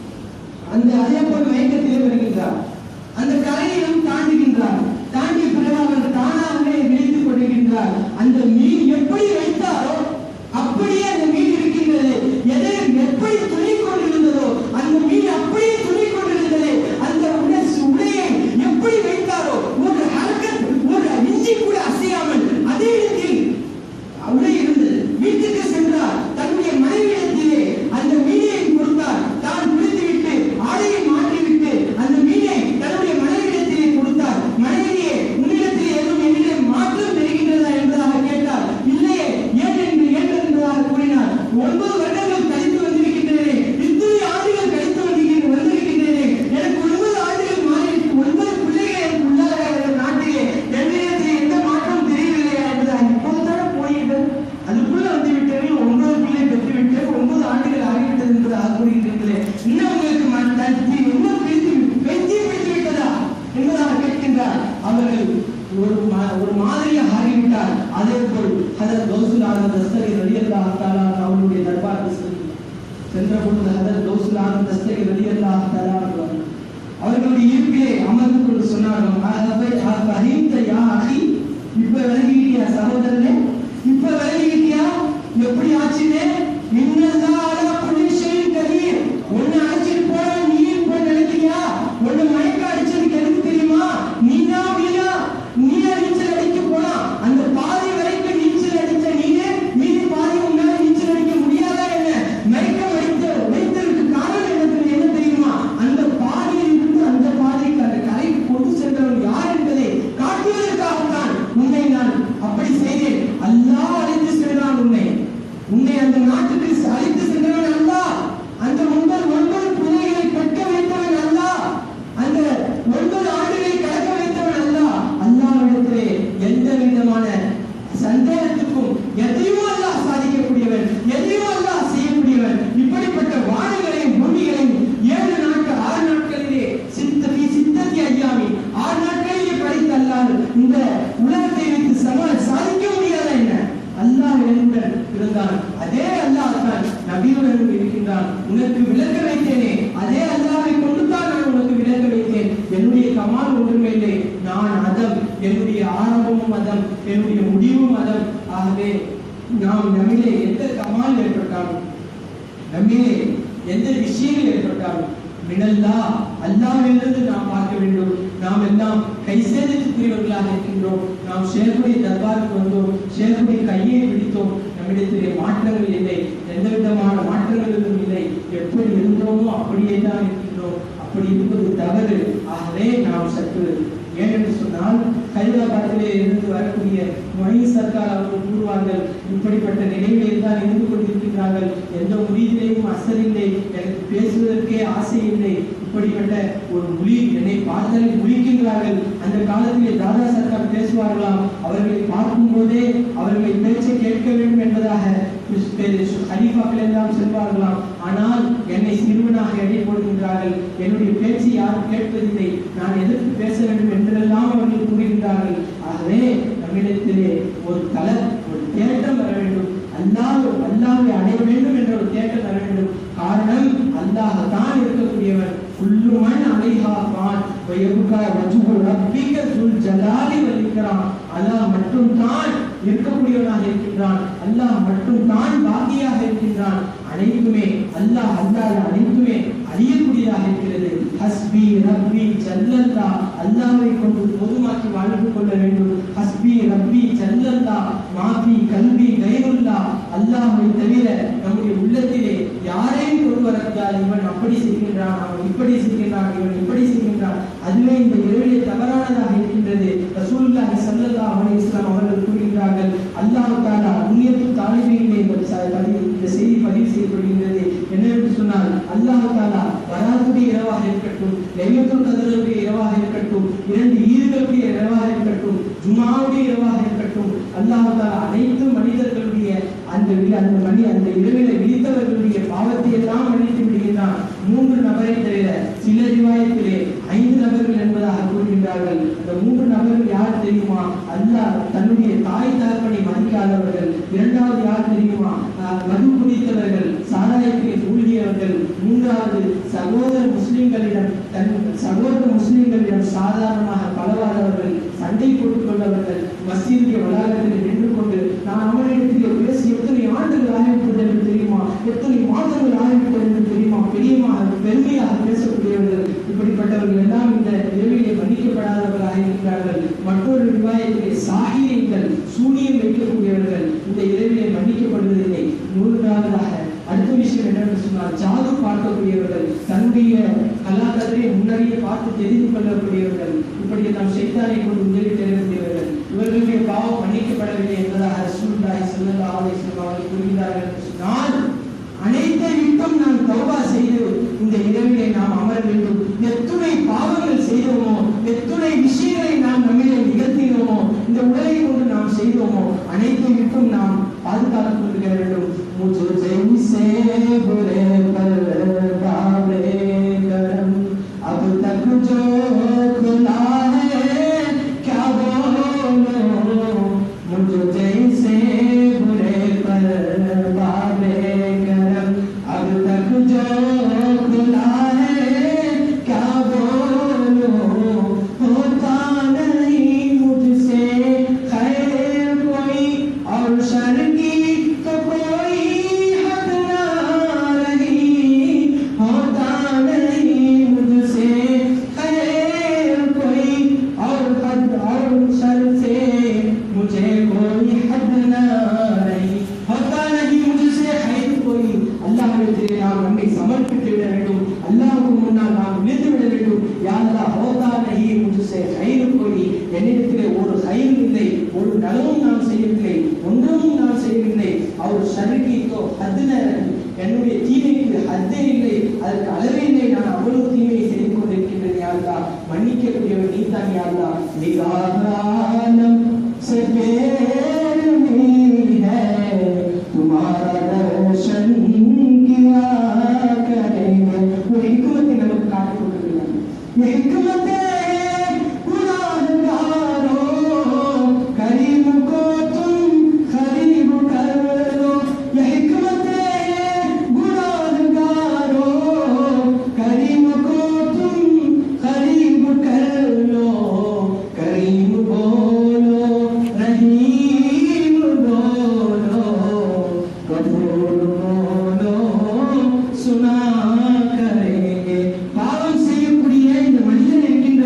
Speaker 1: அந்த அதே போல் மயக்கத்திலே வருகின்றார். அந்த கரையையும் தாண்டுகின்றார். தாண்டிய பிறகு அவர் தானாகவே விழித்துக் கொண்டிருக்கின்றார். அந்த மீன் எப்படி வைத்தாரோ அப்படியே அந்த மீன் இருக்கின்றது. எதை எப்படி துணிக் கொண்டிருந்ததோ அந்த மீன் அப்படியே துணிக் கொண்டிருந்தது. அந்த உடையை எப்படி வைத்தாரோ ஒரு ஹர்கத் ஒரு இஞ்சி கூட அசையாமல் அதே இடத்தில் உடை இருந்தது. வீட்டுக்கு சென்றார். தன்னுடைய மனைவியிடத்திலே அந்த மீனை கொடுத்தார். தான் குளித்துவிட்டு ஆடையை மாற்றிவிட்டு அந்த மீனை தன்னுடைய மனைவியிடத்திலே கொடுத்தார். மனைவியே, உன்னிடத்தில் ஏதும் என்னிடம் மாற்றம் தெரிகின்றதா என்பதாக கேட்டார். இல்லையே, ஏன் என்று ஏன் என்பதாக கூறினார். ஒன்பது வருடங்கள் கழித்து வந்திருக்கின்றேனே, இத்தனை ஆண்டுகள் கழித்து வந்திருக்கின்றேனே, எனக்கு ஒன்பது ஆண்டுகள் மாறிவிட்டு ஒன்பது பிள்ளைகள் எனக்கு உள்ளார்கள் நாட்டிலே, என்னிடத்தில் எந்த மாற்றம் தெரியவில்லையா என்பதாக இப்போதுதான் போயிட்டு அதுக்குள்ள வந்து விட்டேன். ஒன்பது பிள்ளை பெற்றுவிட்டு ஒன்பது ஆண்டுகள் ஆகிவிட்டது என்பதாக கூறுகின்றீர்களே, இன்னும் உங்களுக்கு இன்னும் பிரித்து பேசி பிடித்து விட்டதா என்பதாக கேட்கின்றார். அவர்கள் ஒரு ஒரு மாதிரியாக ஆகிவிட்டார். அதே போல் ஹதரத் கௌசுல் ஆலம் தஸ்தகி ரலியல்லாஹு தஆலா அவருடைய தர்பாருக்கு சென்ற பொழுது ஹதரத் கௌசுல் ஆலம் தஸ்தகி ரலியல்லாஹு தஆலா அவர்களுடைய இருப்பிலே அமர்ந்து கொண்டு சொன்னார்கள், யா அஹி, இப்ப விலகிட்டியா சகோதரனே, இப்ப விலகிட்டியா, எப்படி ஆச்சுனே, இன்னல்லாஹ் அலா குல்லி ஷைஇன் கதீர். உன்னை அழைச்சிட்டு போன நீ போய் நினைக்கிறியா? உன்னை மயக்க அடிச்சதுக்கு எதுக்கு தெரியுமா? நீனா மீனா நீனா நீச்சல் அடிக்க போனா அந்த பாதி வரைக்கும் நீச்சல் அடிச்ச நீனே மீதி பாதி உன்னால நீச்சல் அடிக்க முடியாதா என்ன? மயக்கம் வைத்த வைத்ததற்கு காரணம் என்ன என்ன தெரியுமா? அந்த பாதியில் இருந்து அந்த பாதிக்கு அந்த கரைக்கு கொண்டு சென்றவன் யார் என்பதை காட்டுவதற்காகத்தான் உன்னை நான் அப்படி செய்தேன். அல்லாஹ் அழைத்து சென்றான் உன்னை. உன்னை அந்த நாட்டுக்கு அழைத்து சென்றவன் அல்லாஹ். அந்த ஒன்பது ஒன்பது பிள்ளைகளை பெற்க வைத்தவன் அல்லாஹ். அந்த ஒன்பது ஆண்டுகளை கடக்க வைத்தவன் அல்லாஹ். அல்லாஹ்விடத்திலே எந்த விதமான சந்தேகத்துக்கும் எதையும் அல்லாஹ் சாதிக்கக்கூடியவன், எதையும் அல்லாஹ் செய்யக்கூடியவன். இப்படிப்பட்ட வானங்களையும் பூமிகளையும் ஏழு நாட்கள் ஆறு நாட்களிலே சித்தத்தி சித்தத்தி ஐயாமி ஆறு நாட்களிலே படைத்த அல்லாஹ் இந்த உலகத்தை வைத்து சம சாதிக்க முடியாத என்ன? அல்லாஹ் என்னுடன் இருந்தான். அதே அல்லாஹ் தான் நபியுடன் இருக்கின்றான். உனக்கு விளக்க வைத்தேனே, அதே அல்லாஹ்வை கொண்டுதான் நான் உனக்கு விளக்க வைத்தேன். என்னுடைய கமால் ஒன்றுமே இல்லை. நான் அதம், என்னுடைய ஆரம்பமும் அதம், என்னுடைய முடிவும் அதம். ஆகவே நாம் நம்மிலே எந்த கமால் ஏற்பட்டாலும், நம்மிலே எந்த விஷயங்கள் ஏற்பட்டாலும் மினல்லா அல்லாஹ்விலிருந்து நாம் பார்க்க வேண்டும். நாம் எல்லாம் கை சேதத்துக்குரியவர்களாக இருக்கின்றோம். நாம் ஷேகுடைய தர்பாருக்கு வந்தோம், ஷேகுடைய கையை பிடித்தோம். நம்மிடத்திலே மாற்றங்கள் இல்லை, எந்த விதமான மாற்றங்களும் இல்லை. எப்படி இருந்தோமோ அப்படியே தான் இருக்கின்றோம். அப்படி இருப்பது தவறு. ஆகவே நாம் சற்று ஏனென்று சொன்னால் ஹைதராபாத்திலே இருந்து வரக்கூடிய மொழி சர்க்கார் அவர்கள் கூறுவார்கள், இப்படிப்பட்ட நிலைகளில் தான் இருந்து கொண்டிருக்கிறார்கள். எந்த முறியிலேயும் அசல் இல்லை, எனக்கு பேசுவதற்கே ஆசை இல்லை. இப்படிப்பட்ட ஒரு மொழி என்னை பார்த்தாலே முழிக்கின்றார்கள். அந்த காலத்திலே தாதா சர்க்கார் பேசுவார்களாம். அவர்களை பார்க்கும் போதே அவர்களை பேச்சை கேட்க வேண்டும் என்பதாக ஹலீஃபாக்கள் எல்லாம் செல்வார்களாம். ஆனால் என்னை சிறுவனாக எடை போடுகின்றார்கள், என்னுடைய பேச்சை யாரும் கேட்பதில்லை, நான் எதற்கு பேச வேண்டும் என்றெல்லாம் அவர்கள் கூறுகின்றார்கள். ஆகவே நம்மிடத்திலே ஒரு கலர், ஒரு தேட்டம் வர வேண்டும். அல்லாஹ் அல்லாஹ்வை அடைய வேண்டும் என்ற ஒரு தேட்டம் வர வேண்டும். காரணம், அல்லாஹ் தான் இருக்கக்கூடியவன். குல்லுமன் அலைஹா ஃபான் வ யப்கா வஜ்ஹு ரப்பிக ذுல் ஜலாலி வல் இக்ராம். அல்லாஹ் மட்டும் தான் இருக்கக்கூடியவனாக இருக்கின்றான். அல்லாஹ் மட்டும் தான் பாக்கியாக இருக்கின்றான். அனைத்துமே அல்லாஹ் அல்லாஹ் அனைத்துமே அழியக்கூடியதாக இருக்கிறது. ஹஸ்பி ரப்பி ஜல்லல்லா, அல்லாஹ்வை கொண்டு பொதுமாக்கி வாழ்ந்து கொள்ள வேண்டும். ஹஸ்பி ரப்பி ஜல்லல்லா மாஃபி கல்வி கைருல்லா, அல்லாஹ்வை தவிர நம்முடைய உள்ளத்திலே யாரையும் கொண்டு வரக்கூடாது. இவன் அப்படி செய்கின்றான், அவன் இப்படி செய்கின்றான், இவன் இப்படி செய்கின்றான். அதுவே இந்த இரவிலே தவறானதாக இருக்கின்றது. ரசூலுல்லாஹி ஸல்லல்லாஹு அலைஹி வஸல்லம் அவர்கள் கூறுகின்றார்கள், அல்லாஹ் தஆலா உன்னியத்து தாலிபீனிலே இந்த செய்தி பதிவு செய்யப்படுகின்றது. என்னவென்று சொன்னால், அல்லாஹ் தஆலா பராத்துடைய இரவாக இருக்கட்டும், லைலத்துல் கத்ருடைய இரவாக இருக்கட்டும், இரண்டு ஈதுகளுடைய இரவாக இருக்கட்டும், ஜும்ஆவுடைய இரவாக இருக்கட்டும், அல்லாஹ் தஆலா அனைத்து மனிதர்களுடைய அந்த அந்த மணி அந்த இரவிலே விழித்தவர்களுடைய பாவத்தை எல்லாம் மன்னித்து விடுகின்றான். மூன்று நபரை தவிர சில ரிவாயத்திலே ஐந்து நபர்கள் என்பதாக கூறுகின்றார்கள். இந்த மூன்று நபர்கள் யார் தெரியுமா? அல்லாஹ் தன்னுடைய தாய் தகப்பனை மதிக்காதவர்கள். இரண்டாவது யார் தெரியுமா? மது குடித்தவர்கள், சாராயத்தை மூழ்கியவர்கள். மூன்றாவது சகோதர முஸ்லிம்களிடம் தன் சகோதர முஸ்லிம்களிடம் சாதாரணமாக பலவாதவர்கள், சண்டை போட்டுக் கொண்டவர்கள். மஸ்ஜிதுடைய வளாகத்தில் நின்று கொண்டு நான் அவனிடத்திலே பேசி எத்தனை ஆண்டுகள் ஆகிவிட்டது என்று தெரியுமா, எத்தனை மாதங்கள் ஆகிவிட்டது என்று தெரியுமா, பெரியமாக பெருமையாக பேசக்கூடியவர்கள். இப்படிப்பட்டவர்கள் எல்லாம் இந்த இரவிலே மன்னிக்கப்படாதவர்களாக இருக்கிறார்கள். மற்றொரு ரிவாயத்திலே சாஹிரியங்கள், சூனியம் வைக்கக்கூடியவர்கள் இந்த இரவிலே மன்னிக்கப்படுவதில்லை. மூன்றாவதாக அடுத்த விஷயம் என்னவென்று சொன்னால், ஜாது பார்க்கக்கூடியவர்கள், தன்னுடைய கலாச்சாரத்தை முன்னறிய பார்த்து தெரிந்து கொள்ளக்கூடியவர்கள். இப்படி நாம் ஷைத்தானை கொண்டு உதவி தேடக்கூடியவர்கள். இவர்களுடைய பாவம் மன்னிக்கப்படவில்லை என்பதாக ரசூலுல்லாஹி ஸல்லல்லாஹு அலைஹி வஸல்லம் அவர்கள் கூறுகிறார்கள் என்று சொன்னால், அனைத்தை விட்டும் நாம் தௌபா செய்து இந்த இரவிலே நாம் அமர வேண்டும். எத்துணை பாவங்கள் செய்தோமோ, எத்துணை விஷயங்களை நாம் நம்மிலே நிகழ்த்தினோமோ, இந்த உலகை கொண்டு நாம் செய்தோமோ, அனைத்தை விட்டும் நாம் பாதுகாத்துக் கொண்டிருக்க வேண்டும். अब तक जो खुला है क्या बोलो, मुझे जैसे बुरे पर बाबे करम. अब तक जो खुला है क्या बोलो, होता नहीं मुझसे खैर कोई, और शर की तो कोई हद ना रही. होता नहीं मुझसे खैर कोई, और हद और शर से मुझे कोई हद ना रही. होता नहीं मुझसे खैर कोई. அல்லாஹ்விடத்திலே நாம் நம்மை சமர்ப்பித்து விட வேண்டும். அல்லாஹ்வுக்கு முன்னால் நாம் விழுந்து விட வேண்டும். யா அல்லாஹ், ஹோதா நஹி முஜ்ஸே கைர் கோய், என்னிடத்திலே ஒரு கைர் இல்லை, ஒரு நலவும் நான் செய்யவில்லை, ஒன்றும் நான் செய்யவில்லை. அவர் ஷர்கி தோ ஹத் ந ரஹி, என்னுடைய தீமைக்கு ஹத்தே இல்லை, அதற்கு அளவே இல்லை. நான் அவ்வளவு தீமையை செய்து கொண்டிருக்கின்றேன். யா அல்லாஹ், மன்னிக்கக்கூடியவர் நீ தான். யா அல்லாஹ், நிகாரம் से पैर में है तुम्हारा दर्शन किया करेंगे. ஒரு ஹிக்மத்தை நமக்கு காட்டிக் கொடுக்கிறார். ये हिकमत गुनाहगारों करीब को तुम करीब कर लो. ये हिकमत गुनाहगारों करीब को तुम करीब कर लो. करीब बोलो रहीम बोलो, गफूर बोलो सुना करेंगे. பாவம் செய்யக்கூடிய இந்த மனிதன் இருக்கின்ற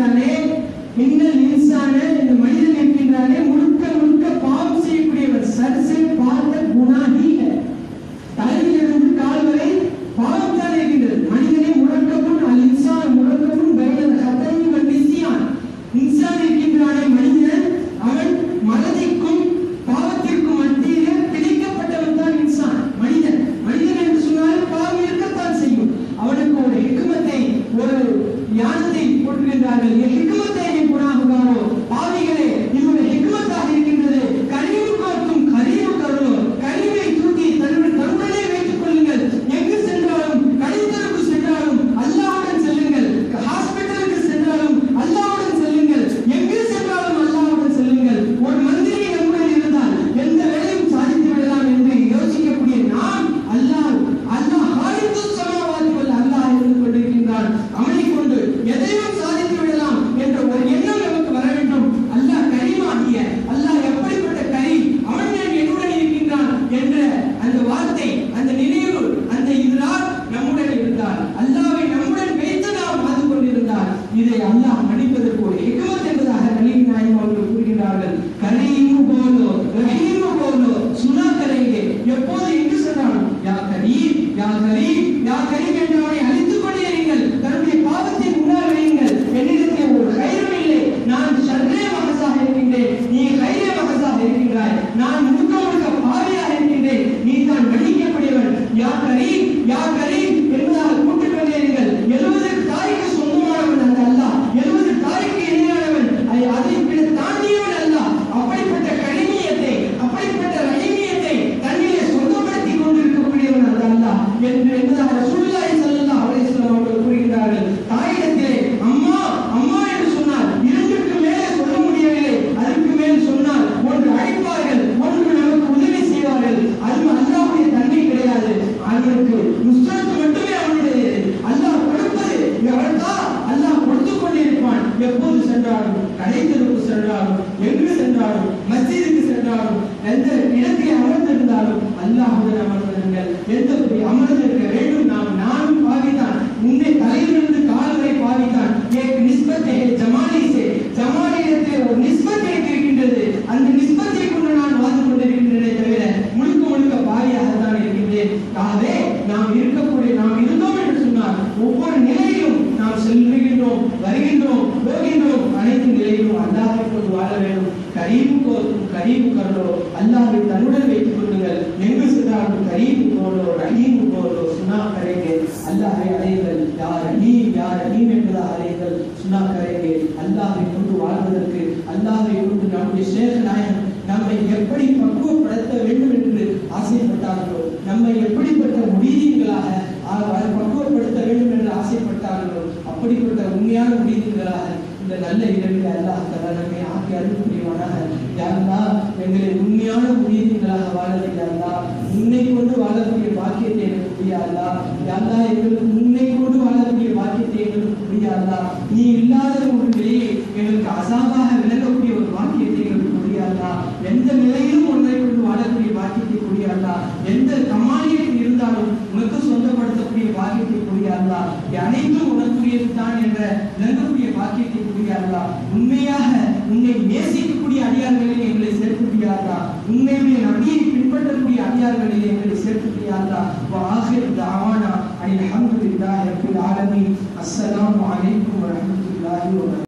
Speaker 1: அல்லாஹை அடையுங்கள், யார் ரஹீம் யார் ரஹீம் என்பதாக அடையுங்கள். சுன்னா கரேங்கே அல்லாஹை கொண்டு வாழ்வதற்கு, அல்லாஹை கொண்டு நம்முடைய ஷேக் நாயகம் நம்மை எப்படி பக்குவப்படுத்த வேண்டும் என்று ஆசைப்பட்டார்களோ, நம்மை எப்படிப்பட்ட முரீதீன்களாக பக்குவப்படுத்த வேண்டும் என்று ஆசைப்பட்டார்களோ, அப்படிப்பட்ட உண்மையான முரீதீன்களாக இந்த நல்ல இரவில் அல்லாஹ் தஆலா நம்மை ஆக்கி அருள் புரிவானாக. யா அல்லாஹ், எங்களை உண்மையான முரீதீன்களாக வாழ வை யா அல்லாஹ். உன்னை கொண்டு வாழக்கூடிய பாக்கியத்தை எங்களுக்கு புரிய அல்லாஹ். யா அல்லாஹ், எங்களுக்கு உன்னை கொண்டு வாழக்கூடிய பாக்கியத்தை எங்களுக்கு புரிய அல்லாஹ். நீ இல்லாத ஒரு நிலையை எங்களுக்கு அசாபாக விளங்கக்கூடிய ஒரு பாக்கியத்தை எங்களுக்கு புரிய அல்லாஹ். எந்த நிலையிலும் ஒன்றை கொண்டு வாழக்கூடிய பாக்கியத்தை புரிய அல்லாஹ். எந்த கமாலியத்தில் இருந்தாலும் உனக்கு சொந்தப்படுத்தக்கூடிய பாக்கியத்தை புரிய அல்லாஹ். அனைத்தும் உனக்குரியது தான் என்ற விளங்கக்கூடிய பாக்கியத்தை புரிய அல்லாஹ். உண்மையாக உன்னை நேசிக்கக்கூடிய அடியார்களில் எங்களை சேர்க்கக்கூடிய அல்லாஹ். உண்மையுடைய நபியை பின்பற்றக்கூடிய அடியார்களில் எங்களை சேர்க்கக்கூடிய அல்லாஹ். வ ஆகிர் தஅவானா அல்ஹம்துலில்லாஹி ரப்பில் ஆலமீன். அஸ்ஸலாமு அலைக்கும்.